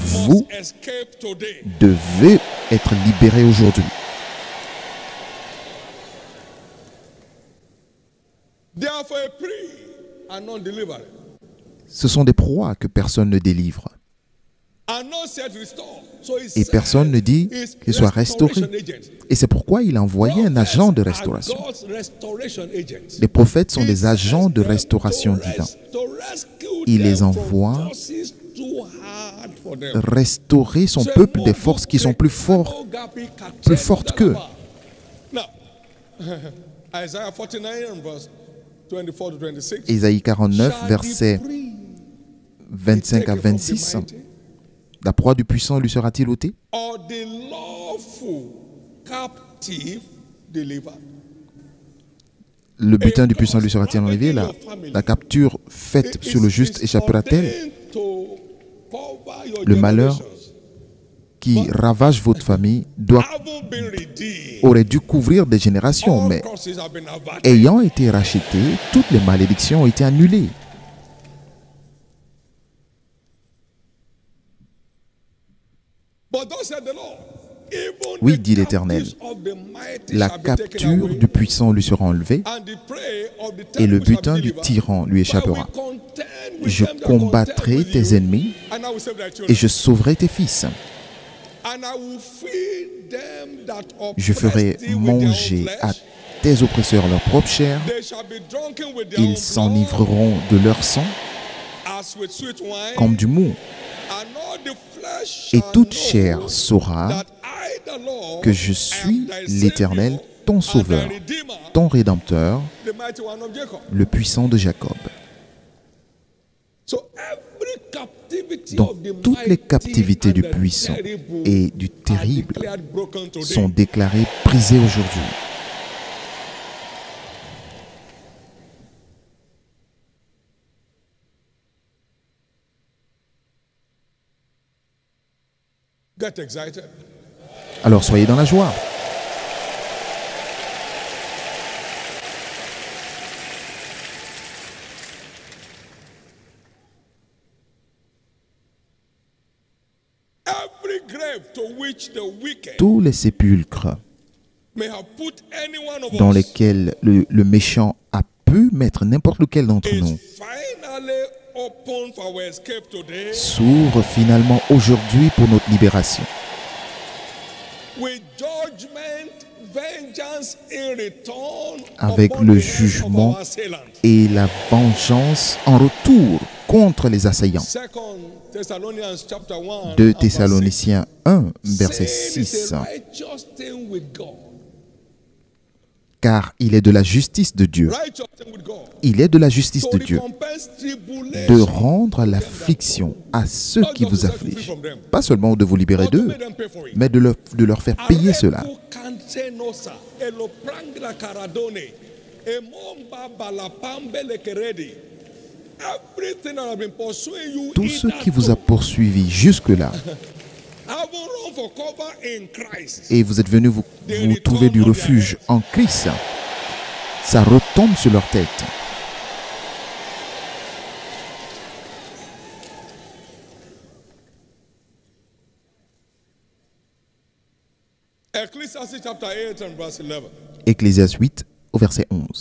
devez être libérés aujourd'hui. Ce sont des proies que personne ne délivre. Et personne ne dit qu'ils soient restaurés. Et c'est pourquoi il a envoyé un agent de restauration. Les prophètes sont des agents de restauration divine. Il les envoie restaurer son peuple des forces qui sont plus fortes qu'eux. Ésaïe 49, versets 25 à 26. La proie du puissant lui sera-t-il ôtée? Le butin du puissant lui sera-t-il enlevé? La capture faite sur le juste échappera-t-elle? Le malheur qui ravage votre famille aurait dû couvrir des générations, mais ayant été racheté, toutes les malédictions ont été annulées. Oui, dit l'Éternel, la capture du puissant lui sera enlevée et le butin du tyran lui échappera. Je combattrai tes ennemis et je sauverai tes fils. Je ferai manger à tes oppresseurs leur propre chair. Ils s'enivreront de leur sang comme du mou. Et toute chair saura que je suis l'Éternel, ton sauveur, ton rédempteur, le puissant de Jacob. Donc, toutes les captivités du puissant et du terrible sont déclarées brisées aujourd'hui. Alors soyez dans la joie. Tous les sépulcres dans lesquels le méchant a pu mettre n'importe lequel d'entre nous s'ouvre finalement aujourd'hui pour notre libération. avec le jugement et la vengeance en retour contre les assaillants. 2 Thessaloniciens 1, verset 6. Car il est de la justice de Dieu. Il est de la justice de Dieu de rendre l'affliction à ceux qui vous affligent. Pas seulement de vous libérer d'eux, mais de leur faire payer cela. Tout ce qui vous a poursuivi jusque-là, et vous êtes venus vous trouver du refuge en Christ, ça retombe sur leur tête. Ecclésiaste 8, au verset 11.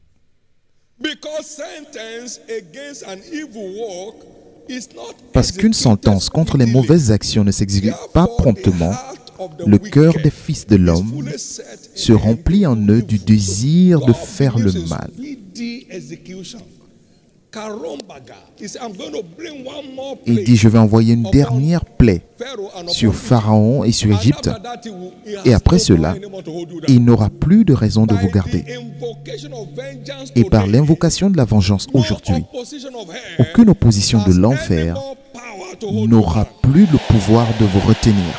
Parce qu'une sentence contre les mauvaises actions ne s'exécute pas promptement, le cœur des fils de l'homme se remplit en eux du désir de faire le mal. Il dit, je vais envoyer une dernière plaie sur Pharaon et sur Égypte, et après cela, il n'aura plus de raison de vous garder. Et par l'invocation de la vengeance aujourd'hui, aucune opposition de l'enfer n'aura plus le pouvoir de vous retenir.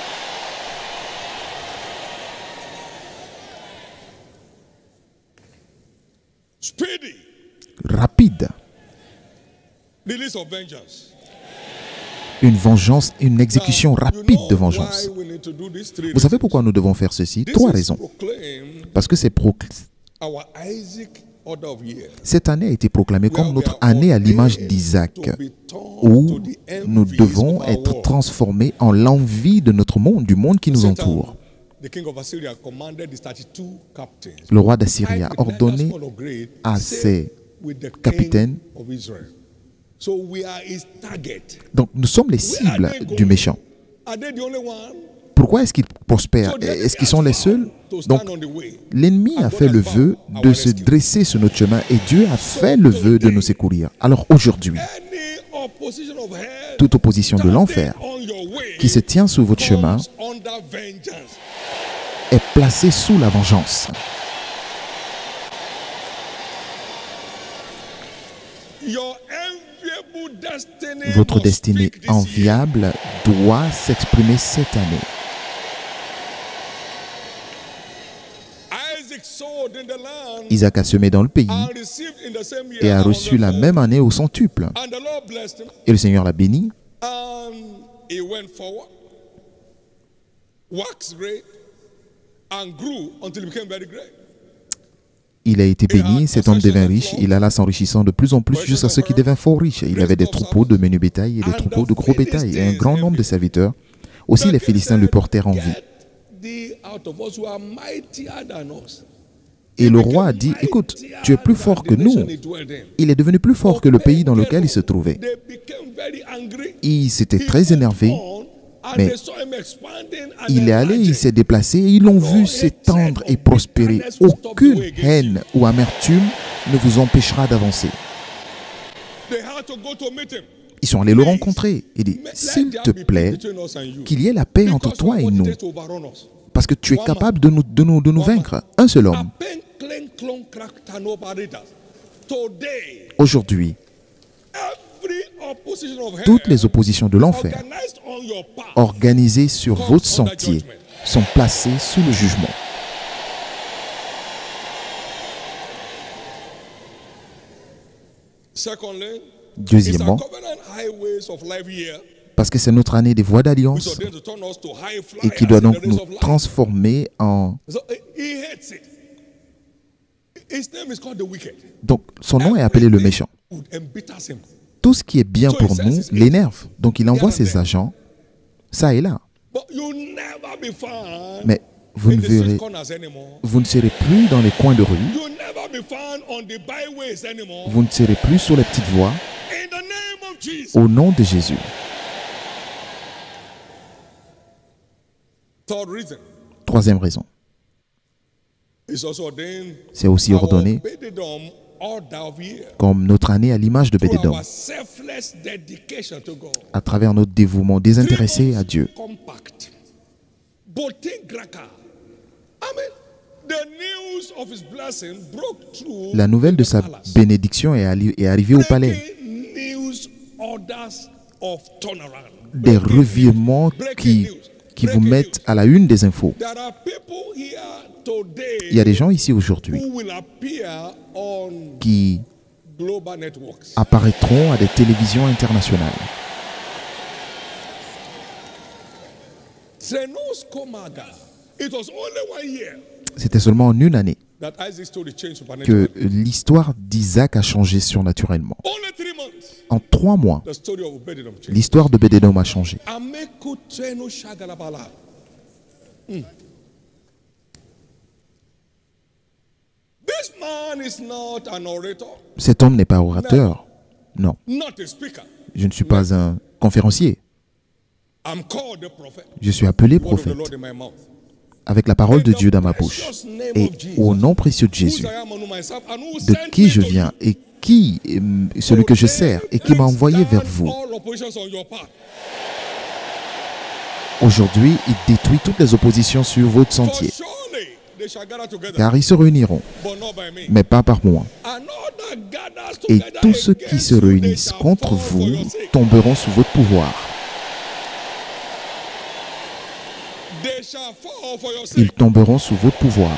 Rapide. Une vengeance, une exécution rapide de vengeance. Vous savez pourquoi nous devons faire ceci? 3 raisons. Parce que cette année a été proclamée comme notre année à l'image d'Isaac, où nous devons être transformés en l'envie de notre monde, du monde qui nous entoure. Le roi d'Assyrie a ordonné à ses capitaines. Donc nous sommes les cibles du méchant. Pourquoi est-ce qu'ils prospèrent? Est-ce qu'ils sont les seuls? Donc l'ennemi a fait le vœu de se dresser sur notre chemin et Dieu a fait le vœu de nous secourir. Alors aujourd'hui, toute opposition de l'enfer qui se tient sur votre chemin est placée sous la vengeance. Votre destinée enviable doit s'exprimer cette année. Isaac a semé dans le pays et a reçu la même année au centuple. Et le Seigneur l'a béni. Il a été béni, cet homme devint riche, il alla s'enrichissant de plus en plus jusqu'à ce qu'il devint fort riche. Il avait des troupeaux de menu bétail et des troupeaux de gros bétail et un grand nombre de serviteurs. Aussi les Philistins le portèrent en vie. Et le roi a dit, écoute, tu es plus fort que nous. Il est devenu plus fort que le pays dans lequel il se trouvait. Il s'était très énervé, mais il est allé, il s'est déplacé, et ils l'ont vu s'étendre et prospérer. Aucune haine ou amertume ne vous empêchera d'avancer. Ils sont allés le rencontrer. Il dit, s'il te plaît, qu'il y ait la paix entre toi et nous. Parce que tu es capable de nous vaincre. Un seul homme. Aujourd'hui, toutes les oppositions de l'enfer organisées sur votre sentier sont placées sous le jugement. Deuxièmement, parce que c'est notre année des voies d'alliance et qui doit donc nous transformer en... Donc, son nom est appelé le méchant. Tout ce qui est bien pour nous l'énerve. Donc, il envoie ses agents, ça et là. Mais vous ne serez plus dans les coins de rue. Vous ne serez plus sur les petites voies. Au nom de Jésus. Troisième raison. C'est aussi ordonné comme notre année à l'image de Bédédom, à travers notre dévouement désintéressé à Dieu. La nouvelle de sa bénédiction est arrivée au palais. Des revirements qui vous mettent à la une des infos. Il y a des gens ici aujourd'hui qui apparaîtront à des télévisions internationales. C'était seulement en une année que l'histoire d'Isaac a changé surnaturellement. En 3 mois, l'histoire de Bédédom a changé. Cet homme n'est pas orateur. Non. Je ne suis pas un conférencier. Je suis appelé prophète avec la parole de Dieu dans ma bouche. Et au nom précieux de Jésus, de qui je viens et qui est celui que je sers et qui m'a envoyé vers vous. Aujourd'hui, il détruit toutes les oppositions sur votre sentier. Car ils se réuniront, mais pas par moi. Et tous ceux qui se réunissent contre vous tomberont sous votre pouvoir. Ils tomberont sous votre pouvoir.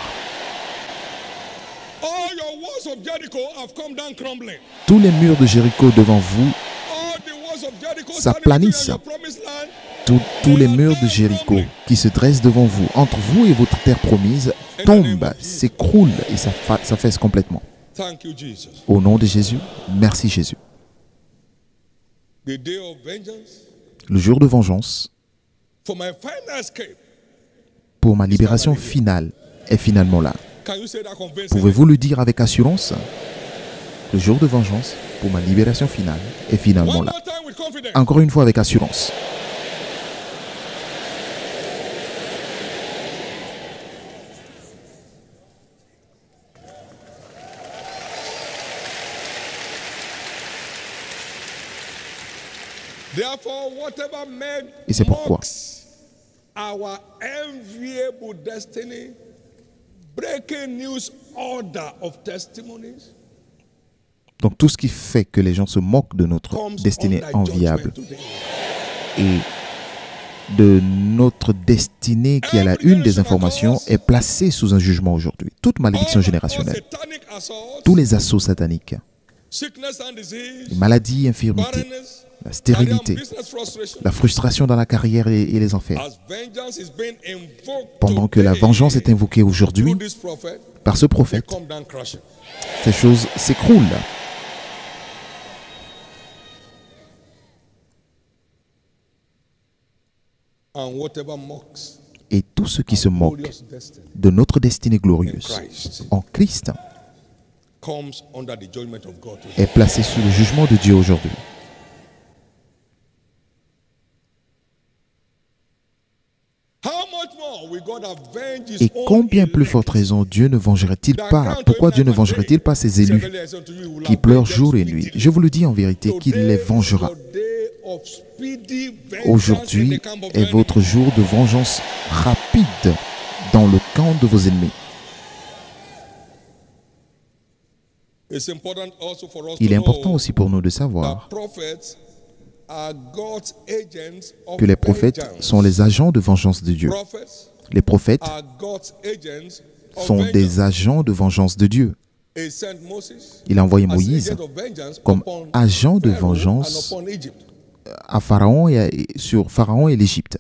Tous les murs de Jéricho devant vous s'aplanissent. Tous les murs de Jéricho qui se dressent devant vous, entre vous et votre terre promise, tombent, s'écroulent et s'affaissent complètement. Au nom de Jésus, merci Jésus. Le jour de vengeance pour ma libération finale est finalement là. Pouvez-vous le dire avec assurance? Le jour de vengeance pour ma libération finale est finalement là. Encore une fois avec assurance. Et c'est pourquoi donc tout ce qui fait que les gens se moquent de notre destinée enviable et de notre destinée qui est à la une des informations est placée sous un jugement aujourd'hui. Toute malédiction générationnelle, tous les assauts sataniques, les maladies, infirmités, la stérilité, la frustration dans la carrière et les enfers. Pendant que la vengeance est invoquée aujourd'hui par ce prophète, ces choses s'écroulent. Et tout ce qui se moque de notre destinée glorieuse en Christ est placé sous le jugement de Dieu aujourd'hui. Et combien plus forte raison Dieu ne vengerait-il pas? Pourquoi Dieu ne vengerait-il pas ses élus qui pleurent jour et nuit? Je vous le dis en vérité qu'il les vengera. Aujourd'hui est votre jour de vengeance rapide dans le camp de vos ennemis. Il est important aussi pour nous de savoir que les prophètes sont les agents de vengeance de Dieu. Les prophètes sont des agents de vengeance de Dieu. Il a envoyé Moïse comme agent de vengeance à Pharaon sur Pharaon et l'Égypte.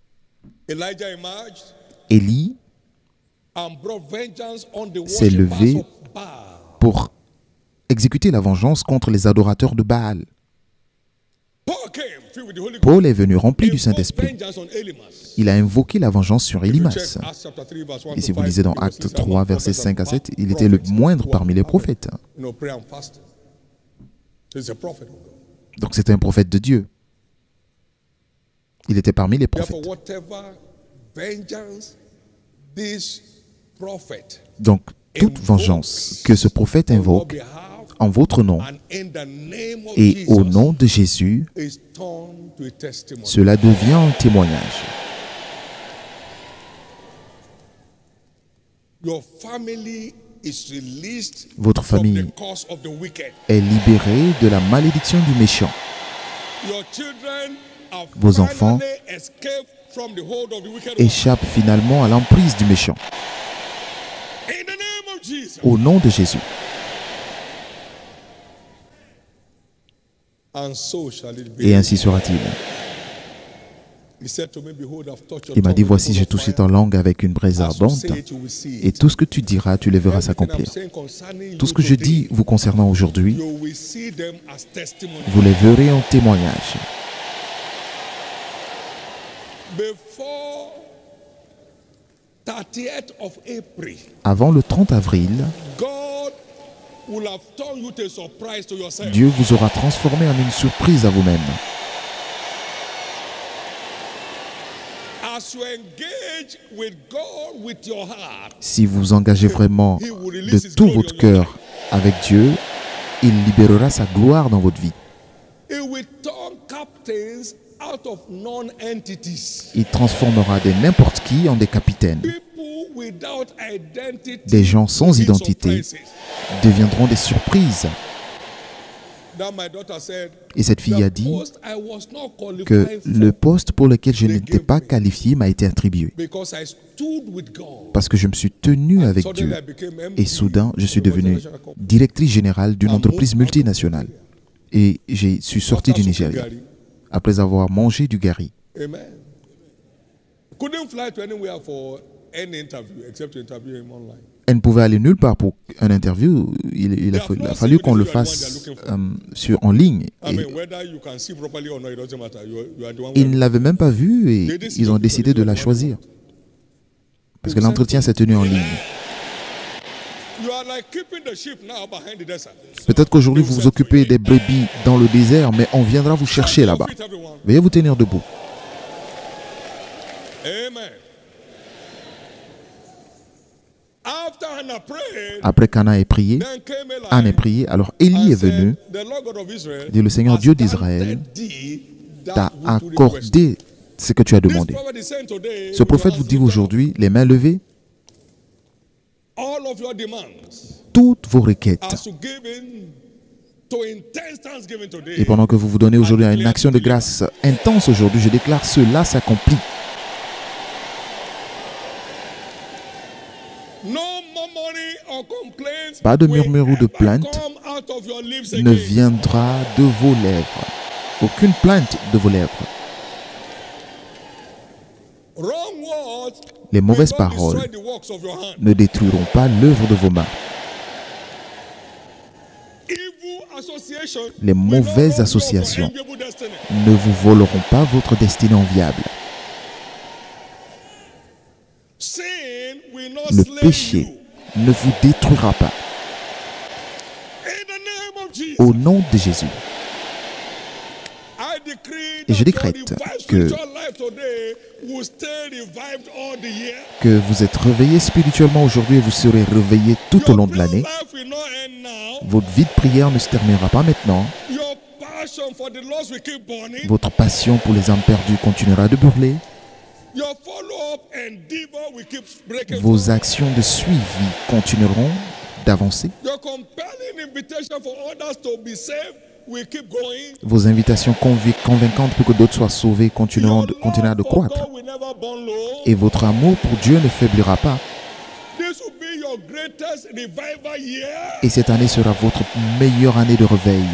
Élie s'est levé pour exécuter la vengeance contre les adorateurs de Baal. Paul est venu rempli du Saint-Esprit. Il a invoqué la vengeance sur Élimas. Et si vous lisez dans Actes 3, versets 5 à 7, il était le moindre parmi les prophètes. Donc c'était un prophète de Dieu. Il était parmi les prophètes. Donc, toute vengeance que ce prophète invoque en votre nom et au nom de Jésus, cela devient un témoignage. Votre famille est libérée de la malédiction du méchant. Vos enfants échappent finalement à l'emprise du méchant. Au nom de Jésus. Et ainsi sera-t-il. Il m'a dit, voici, j'ai touché ta langue avec une braise ardente, et tout ce que tu diras, tu les verras s'accomplir. Tout ce que je dis vous concernant aujourd'hui, vous les verrez en témoignage. Avant le 30 avril, Dieu vous aura transformé en une surprise à vous-même. Si vous engagez vraiment de tout votre cœur avec Dieu, il libérera sa gloire dans votre vie. Il transformera de n'importe qui en des capitaines. Des gens sans identité deviendront des surprises. Et cette fille a dit que le poste pour lequel je n'étais pas qualifié m'a été attribué parce que je me suis tenu avec Dieu. Et soudain, je suis devenue directrice générale d'une entreprise multinationale. Et je suis sorti du Nigeria après avoir mangé du gari. Elle ne pouvait aller nulle part pour un interview. Il a fallu qu'on le fasse en ligne. Ils ne l'avaient même pas vue et ils ont décidé de la choisir. Parce que l'entretien s'est tenu en ligne. Peut-être qu'aujourd'hui vous vous occupez des brebis dans le désert, mais on viendra vous chercher là-bas. Veuillez vous tenir debout. Après qu'Anna ait prié, Anne ait prié, alors Élie est venu, dit le Seigneur Dieu d'Israël t'a accordé ce que tu as demandé. Ce prophète vous dit aujourd'hui, les mains levées, toutes vos requêtes. Et pendant que vous vous donnez aujourd'hui à une action de grâce intense aujourd'hui, je déclare cela s'accomplit. Pas de murmure ou de plainte ne viendra de vos lèvres. Aucune plainte de vos lèvres. Les mauvaises paroles ne détruiront pas l'œuvre de vos mains. Les mauvaises associations ne vous voleront pas votre destinée enviable. Le péché ne vous détruira pas. Au nom de Jésus. Et je décrète que vous êtes réveillés spirituellement aujourd'hui et vous serez réveillés tout au long de l'année. Votre vie de prière ne se terminera pas maintenant. Votre passion pour les âmes perdues continuera de brûler. Vos actions de suivi continueront d'avancer. Vos invitations convaincantes pour que d'autres soient sauvés continueront de croître. Et votre amour pour Dieu ne faiblira pas. Et cette année sera votre meilleure année de réveil.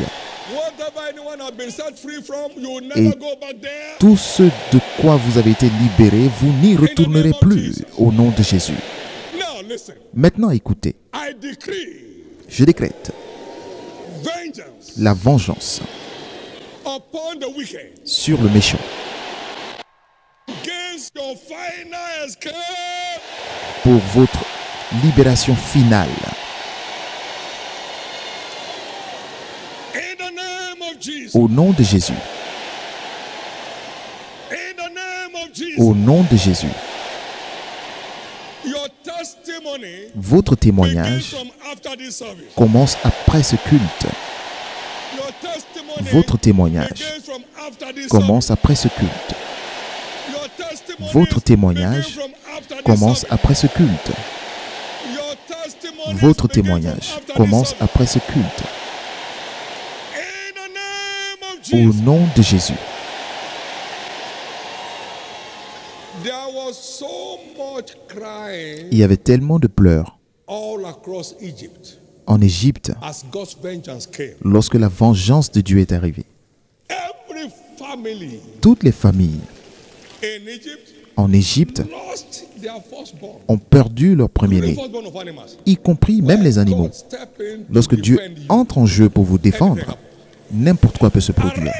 Et tout ce de quoi vous avez été libéré, vous n'y retournerez plus au nom de Jésus. Maintenant, écoutez. Je décrète la vengeance sur le méchant. Pour votre libération finale. Au nom de Jésus. Au nom de Jésus. Votre témoignage commence après ce culte. Votre témoignage commence après ce culte. Votre témoignage commence après ce culte. Votre témoignage commence après ce culte. Au nom de Jésus. Il y avait tellement de pleurs en Égypte lorsque la vengeance de Dieu est arrivée. Toutes les familles en Égypte ont perdu leur premier-né, y compris même les animaux. Lorsque Dieu entre en jeu pour vous défendre, n'importe quoi peut se produire.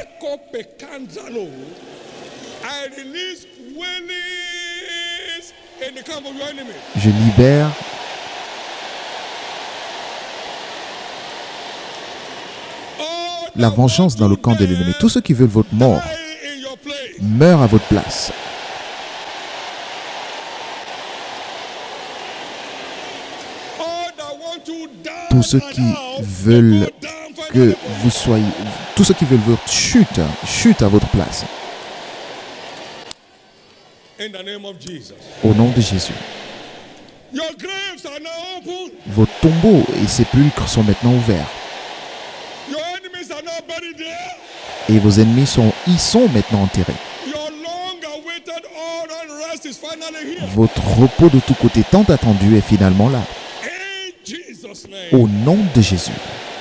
Je libère la vengeance dans le camp de l'ennemi. Tous ceux qui veulent votre mort meurent à votre place. Tous ceux qui veulent que vous soyez, tous ceux qui veulent votre chute, chute à votre place. Au nom de Jésus. Vos tombeaux et sépulcres sont maintenant ouverts. Et vos ennemis y sont maintenant enterrés. Votre repos de tous côtés tant attendu est finalement là. Au nom de Jésus.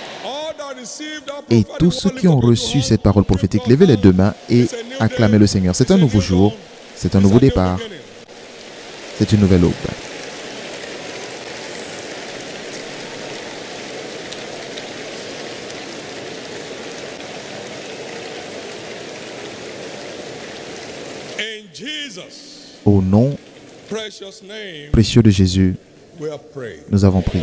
Et tous ceux qui ont reçu cette parole prophétique, levez les deux mains et acclamez le Seigneur. C'est un nouveau jour, c'est un nouveau départ, c'est une nouvelle aube. Au nom précieux de Jésus, nous avons prié.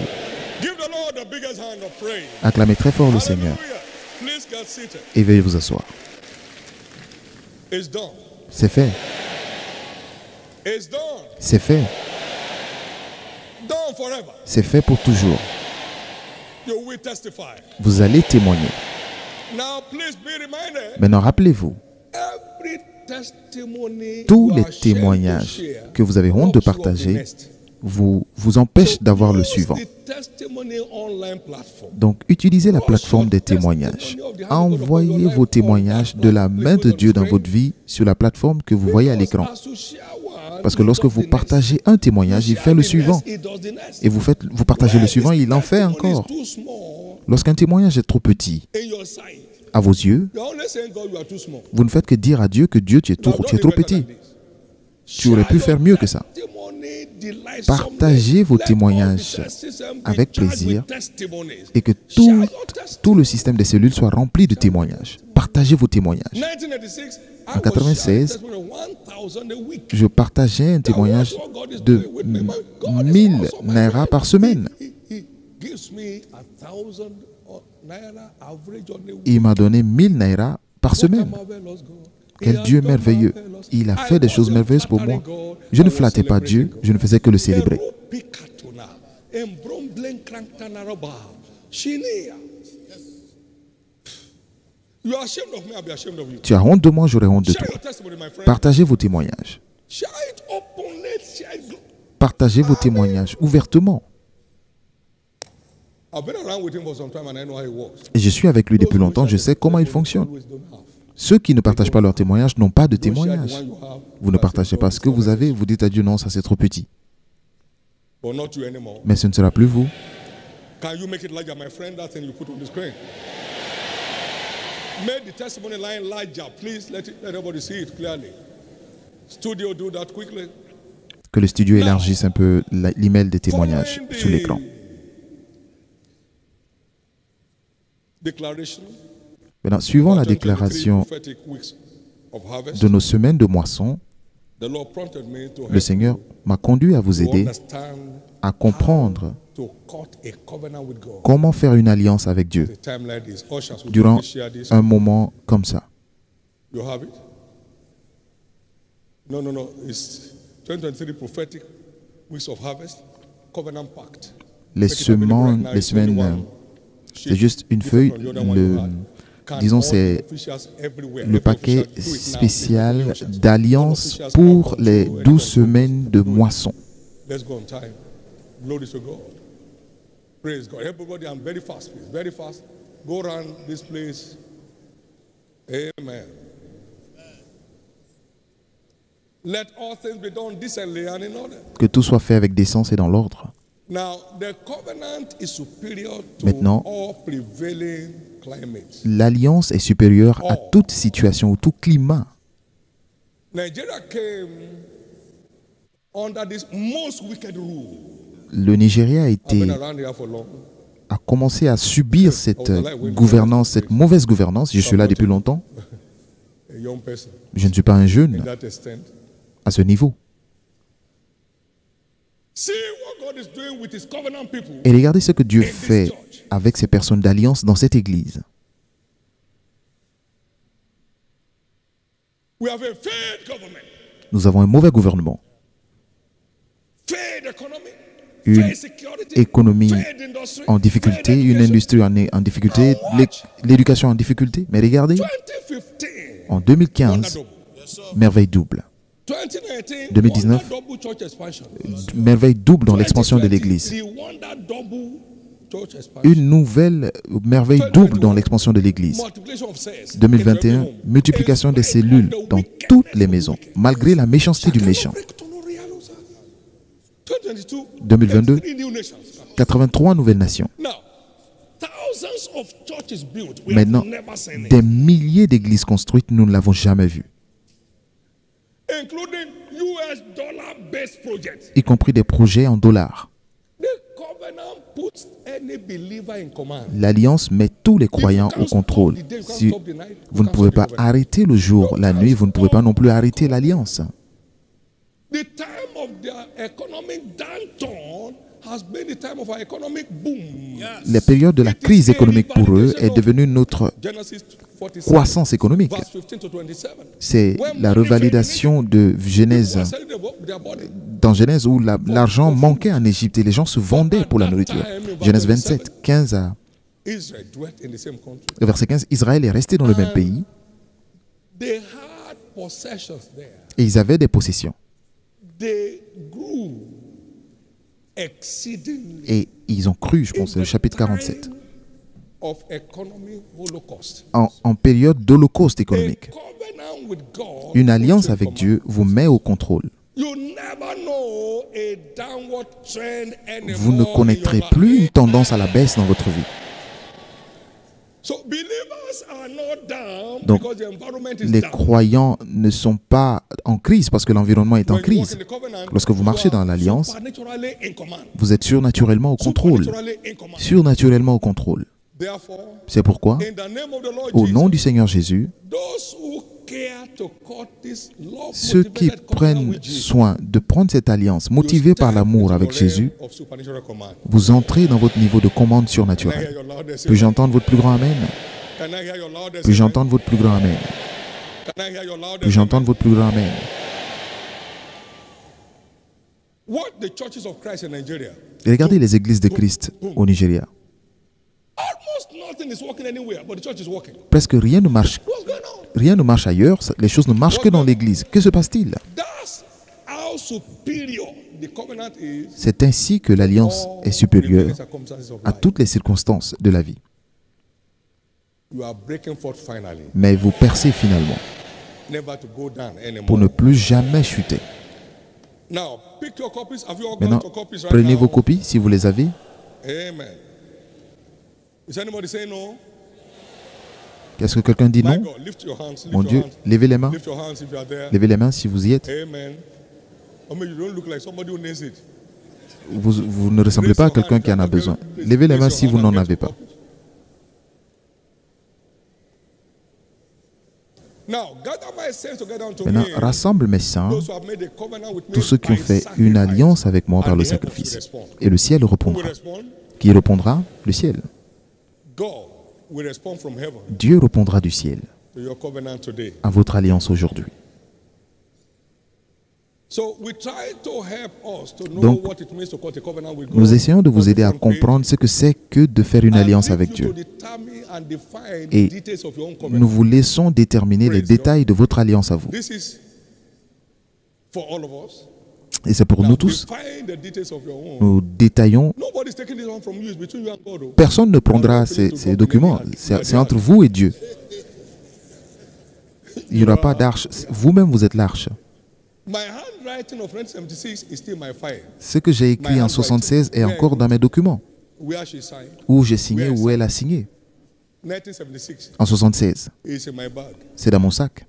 Acclamez très fort le Seigneur et veuillez vous asseoir. C'est fait. C'est fait. C'est fait pour toujours. Vous allez témoigner. Maintenant, rappelez-vous, tous les témoignages que vous avez honte de partager vous empêchent d'avoir le suivant. Donc, utilisez la plateforme des témoignages. Envoyez vos témoignages de la main de Dieu dans votre vie sur la plateforme que vous voyez à l'écran. Parce que lorsque vous partagez un témoignage, il fait le suivant. Et vous partagez le suivant, il en fait encore. Lorsqu'un témoignage est trop petit à vos yeux, vous ne faites que dire à Dieu que Dieu, tu es trop petit. Tu aurais pu faire mieux que ça. Partagez vos témoignages avec plaisir et que tout le système des cellules soit rempli de témoignages. Partagez vos témoignages. En 1996, je partageais un témoignage de 1000 naira par semaine. Il m'a donné 1000 naira par semaine. Quel Dieu merveilleux. Il a fait des choses merveilleuses pour moi. Je ne flattais pas Dieu, je ne faisais que le célébrer. Tu as honte de moi, j'aurai honte de toi. Partagez vos témoignages. Partagez vos témoignages ouvertement. Et je suis avec lui depuis longtemps, je sais comment il fonctionne. Ceux qui ne partagent pas leurs témoignages n'ont pas de témoignage. Vous ne partagez pas ce que vous avez, vous dites à Dieu non, ça c'est trop petit. Mais ce ne sera plus vous. Que le studio élargisse un peu l'email des témoignages sous l'écran. Maintenant, suivant la déclaration de nos semaines de moisson, le Seigneur m'a conduit à vous aider à comprendre comment faire une alliance avec Dieu durant un moment comme ça. les semaines, c'est juste une feuille. Disons, c'est le paquet spécial d'alliance pour les 12 semaines de moisson. Let's go on time. Glory to God. Praise God. Everybody, I'm very fast, please. Very fast. Go around this place. Amen. Let all things be done decently and in order. Que tout soit fait avec décence et dans l'ordre. Now, the covenant is superior to Maintenant, all prevailing climates. L'alliance est supérieure à toute situation ou tout climat. Nigeria came under this most wicked rule. Le Nigeria a commencé à subir cette gouvernance, cette mauvaise gouvernance. Je suis là depuis longtemps. Je ne suis pas un jeune à ce niveau. Et regardez ce que Dieu fait avec ces personnes d'alliance dans cette église. Nous avons un mauvais gouvernement, une économie en difficulté, une industrie en difficulté, l'éducation en difficulté. Mais regardez, en 2015, merveille double. 2019, merveille double dans l'expansion de l'Église. Une nouvelle merveille double dans l'expansion de l'Église. 2021, multiplication des cellules dans toutes les maisons, malgré la méchanceté du méchant. 2022, 83 nouvelles nations. Maintenant, des milliers d'églises construites, nous ne l'avons jamais vu. Y compris des projets en dollars. L'Alliance met tous les croyants au contrôle. Si vous ne pouvez pas arrêter le jour, la nuit, vous ne pouvez pas non plus arrêter l'Alliance. La période de la crise économique pour eux est devenue notre croissance économique. C'est la revalidation de Genèse, dans Genèse où l'argent manquait en Égypte et les gens se vendaient pour la nourriture. Genèse 27, 15 à verset 15, Israël est resté dans le même pays et ils avaient des possessions. Et ils ont cru, je pense, c'est le chapitre 47. En période d'holocauste économique, une alliance avec Dieu vous met au contrôle. Vous ne connaîtrez plus une tendance à la baisse dans votre vie. Donc, les croyants ne sont pas en crise parce que l'environnement est en crise. Lorsque vous marchez dans l'Alliance, vous êtes surnaturellement au contrôle. Surnaturellement au contrôle. C'est pourquoi, au nom du Seigneur Jésus, ceux qui prennent soin de prendre cette alliance, motivés par l'amour avec Jésus, vous entrez dans votre niveau de commande surnaturelle. Puis-je entendre votre plus grand Amen? Puis-je entendre votre plus grand Amen? Puis-je entendre votre plus grand Amen? Regardez les églises de Christ au Nigeria. Presque rien ne marche. Rien ne marche ailleurs. Les choses ne marchent que dans l'église. Que se passe-t-il? C'est ainsi que l'alliance est supérieure à toutes les circonstances de la vie. Mais vous percez finalement pour ne plus jamais chuter. Maintenant, prenez vos copies si vous les avez. Qu'est-ce que quelqu'un dit non? Mon Dieu, levez les mains. Levez les mains si vous y êtes. Vous ne ressemblez pas à quelqu'un qui en a besoin. Levez les mains si vous n'en avez pas. Maintenant, rassemble mes saints, tous ceux qui ont fait une alliance avec moi par le sacrifice. Et le ciel répondra. Qui répondra? Le ciel. Dieu répondra du ciel à votre alliance aujourd'hui. Donc, nous essayons de vous aider à comprendre ce que c'est que de faire une alliance avec Dieu. Et nous vous laissons déterminer les détails de votre alliance à vous. Et c'est pour nous tous. Nous détaillons. Personne ne prendra ces documents. C'est entre vous et Dieu. Il n'y aura pas d'arche. Vous-même, vous êtes l'arche. Ce que j'ai écrit en 76 est encore dans mes documents. Où j'ai signé, où elle a signé. En 76. C'est dans mon sac.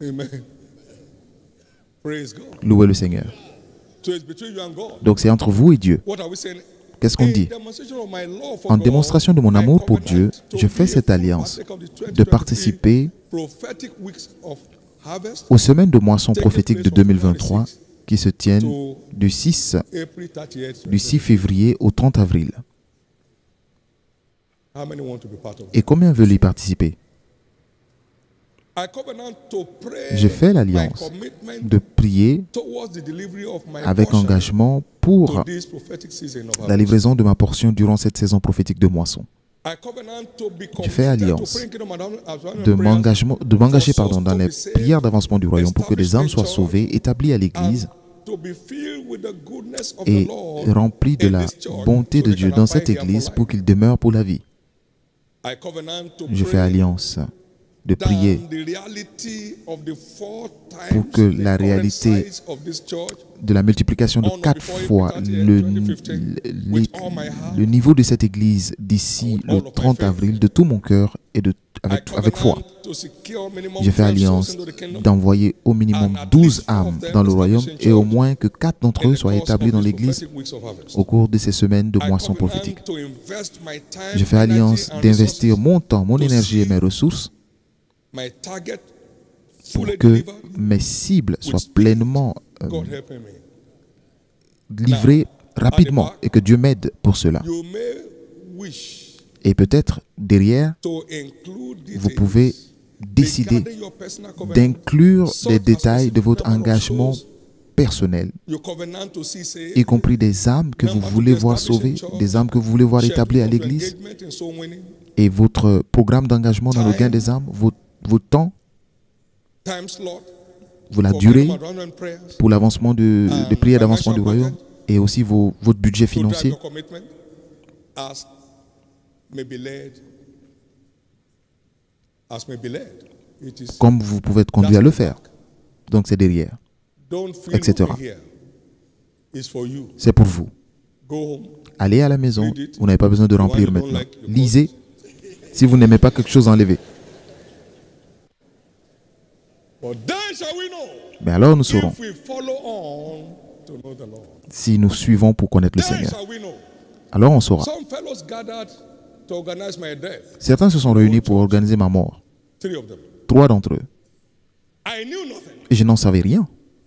Louez le Seigneur. Donc c'est entre vous et Dieu. Qu'est-ce qu'on dit? En démonstration de mon amour pour Dieu, je fais cette alliance de participer aux semaines de moisson prophétique de 2023 qui se tiennent du 6 février au 30 avril. Et combien veulent y participer? Je fais l'alliance de prier avec engagement pour la livraison de ma portion durant cette saison prophétique de moisson. Je fais alliance de m'engager dans les prières d'avancement du royaume pour que des âmes soient sauvées, établies à l'Église et remplies de la bonté de Dieu dans cette Église pour qu'il demeure pour la vie. Je fais alliance de prier pour que la réalité de la multiplication de 4 fois le niveau de cette église d'ici le 30 avril de tout mon cœur et avec foi. J'ai fait alliance d'envoyer au minimum 12 âmes dans le royaume et au moins que 4 d'entre eux soient établis dans l'église au cours de ces semaines de moisson prophétique. J'ai fait alliance d'investir mon temps, mon énergie et mes ressources pour que mes cibles soient pleinement livrées rapidement et que Dieu m'aide pour cela. Et peut-être derrière, vous pouvez décider d'inclure des détails de votre engagement personnel, y compris des âmes que vous voulez voir sauvées, des âmes que vous voulez voir établies à l'Église, et votre programme d'engagement dans le gain des âmes, votre temps, la durée pour l'avancement de prières d'avancement du royaume et aussi votre budget financier. Comme vous pouvez être conduit à le faire. Donc c'est derrière, etc. C'est pour vous. Allez à la maison, vous n'avez pas besoin de remplir maintenant. Lisez. Si vous n'aimez pas quelque chose, enlevez. Mais alors nous saurons si nous suivons pour connaître le Seigneur. Alors on saura. Certains se sont réunis pour organiser ma mort. 3 d'entre eux. Et je n'en savais rien.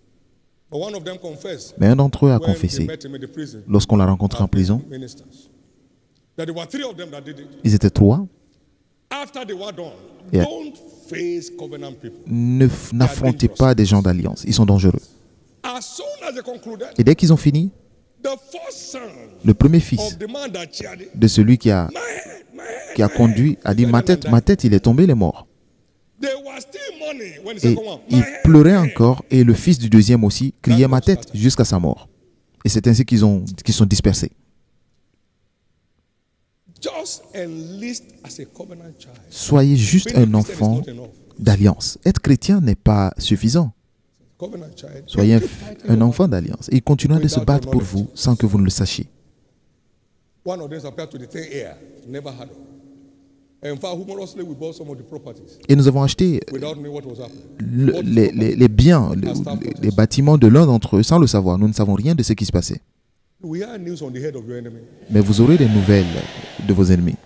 Mais un d'entre eux a confessé lorsqu'on l'a rencontré en prison. Ils étaient 3. Et n'affrontez pas des gens d'alliance. Ils sont dangereux. Et dès qu'ils ont fini, le premier fils de celui qui a conduit a dit, ma tête, il est tombé, il est mort. Et il pleurait encore et le fils du deuxième aussi criait ma tête jusqu'à sa mort. Et c'est ainsi qu'ils sont dispersés. Soyez juste un enfant d'alliance. Être chrétien n'est pas suffisant. Soyez un enfant d'alliance. Il continuera de se battre pour vous sans que vous ne le sachiez. Et nous avons acheté les biens, les bâtiments de l'un d'entre eux sans le savoir. Nous ne savons rien de ce qui se passait. Mais vous aurez des nouvelles de vos ennemis.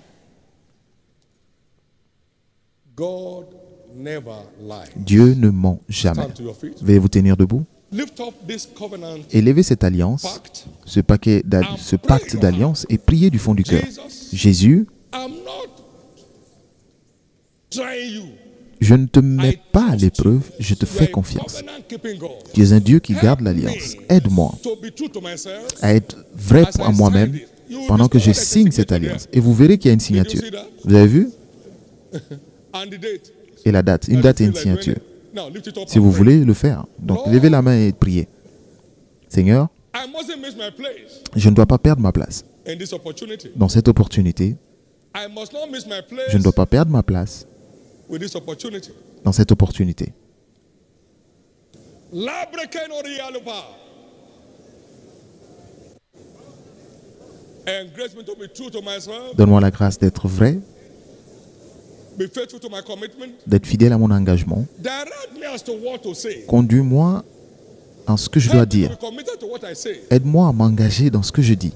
Dieu ne ment jamais. Veuillez vous tenir debout. Élevez cette alliance, ce pacte d'alliance et priez du fond du cœur. Jésus, Je ne te mets pas à l'épreuve, je te fais confiance. Tu es un Dieu qui garde l'alliance. Aide-moi à être vrai à moi-même pendant que je signe cette alliance. Et vous verrez qu'il y a une signature. Vous avez vu? Et la date. Une date et une signature. Si vous voulez le faire. Donc, levez la main et priez. Seigneur, je ne dois pas perdre ma place. Dans cette opportunité, je ne dois pas perdre ma place dans cette opportunité. Donne-moi la grâce d'être vrai, d'être fidèle à mon engagement. Conduis-moi dans ce que je dois dire. Aide-moi à m'engager dans ce que je dis.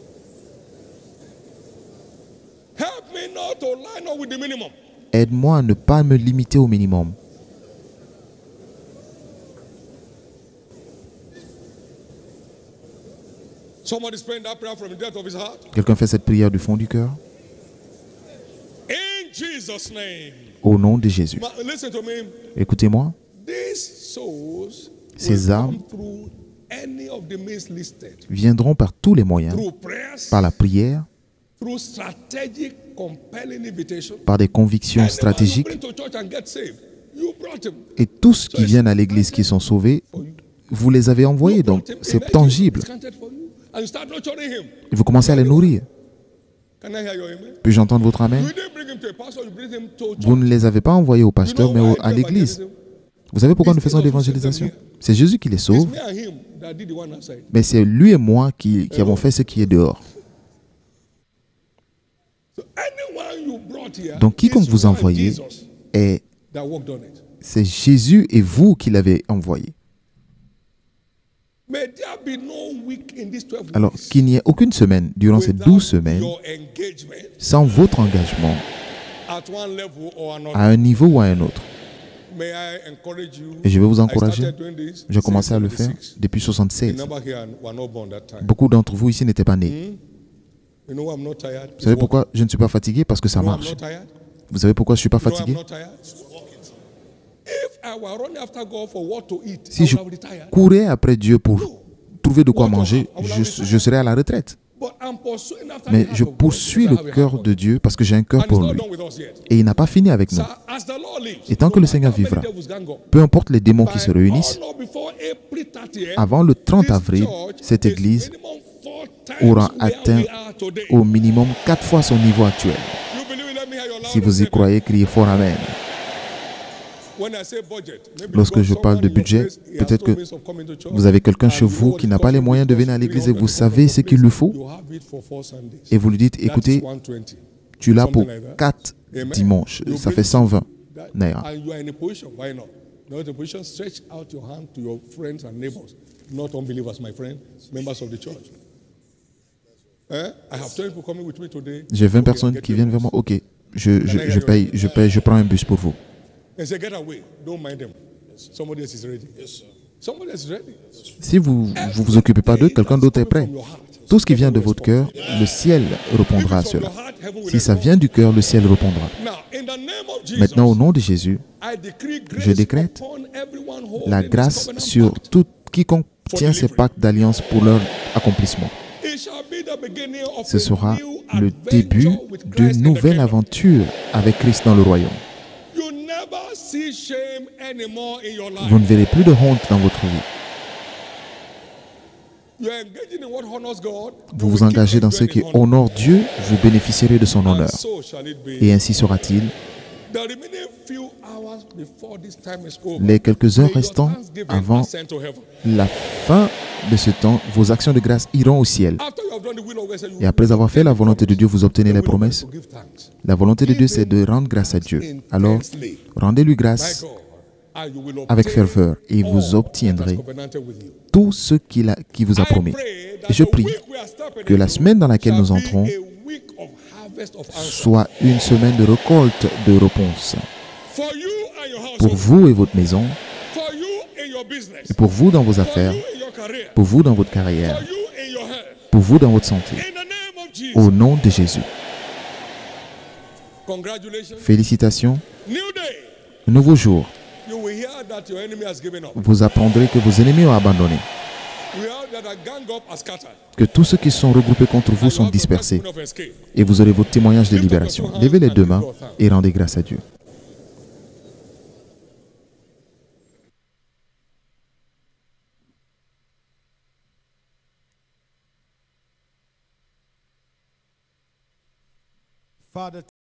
Aide-moi à ne pas me limiter au minimum. Quelqu'un fait cette prière du fond du cœur? Au nom de Jésus. Écoutez-moi. Ces âmes viendront par tous les moyens, par la prière, par des convictions stratégiques. Et tous qui viennent à l'église qui sont sauvés, vous les avez envoyés, donc c'est tangible. Et vous commencez à les nourrir. Puis-je entendre votre amen? Vous ne les avez pas envoyés au pasteur, mais à l'église. Vous savez pourquoi nous faisons l'évangélisation? C'est Jésus qui les sauve, mais c'est lui et moi qui avons fait ce qui est dehors. Donc quiconque vous envoyez, c'est Jésus et vous qui l'avez envoyé. Alors qu'il n'y ait aucune semaine durant ces 12 semaines sans votre engagement à un niveau ou à un autre. Et je vais vous encourager. J'ai commencé à le faire depuis 1976. Beaucoup d'entre vous ici n'étaient pas nés. Vous savez pourquoi je ne suis pas fatigué? Parce que ça marche. Vous savez pourquoi je ne suis pas fatigué? Si je courais après Dieu pour trouver de quoi manger, je serais à la retraite. Mais je poursuis le cœur de Dieu parce que j'ai un cœur pour lui. Et il n'a pas fini avec nous. Et tant que le Seigneur vivra, peu importe les démons qui se réunissent, avant le 30 avril, cette église aura atteint au minimum 4 fois son niveau actuel. Si vous y croyez, criez fort Amen. Lorsque je parle de budget, peut-être que vous avez quelqu'un chez vous qui n'a pas les moyens de venir à l'église et vous savez ce qu'il lui faut. Et vous lui dites, écoutez, tu l'as pour 4 dimanches. Ça fait 120 naira. J'ai 20 personnes qui viennent vers moi. Ok, je paye, je prends un bus pour vous. Si vous ne vous occupez pas d'eux, quelqu'un d'autre est prêt. Tout ce qui vient de votre cœur, le ciel répondra à cela. Si ça vient du cœur, le ciel répondra. Maintenant, au nom de Jésus, je décrète la grâce sur tout quiconque tient ces pactes d'alliance pour leur accomplissement. Ce sera le début d'une nouvelle aventure avec Christ dans le royaume. Vous ne verrez plus de honte dans votre vie. Vous vous engagez dans ce qui honore Dieu, vous bénéficierez de son honneur. Et ainsi sera-t-il. Les quelques heures restant avant la fin de ce temps, vos actions de grâce iront au ciel. Et après avoir fait la volonté de Dieu, vous obtenez les promesses. La volonté de Dieu, c'est de rendre grâce à Dieu. Alors, rendez-lui grâce avec ferveur et vous obtiendrez tout ce qu'il vous a promis. Et je prie que la semaine dans laquelle nous entrons soit une semaine de récolte de réponses. Pour vous et votre maison, et pour vous dans vos affaires, pour vous dans votre carrière, pour vous dans votre santé. Au nom de Jésus. Félicitations. nouveau jour, vous apprendrez que vos ennemis ont abandonné, que tous ceux qui sont regroupés contre vous sont dispersés, et vous aurez votre témoignage de libération. Levez les deux mains et rendez grâce à Dieu. Father,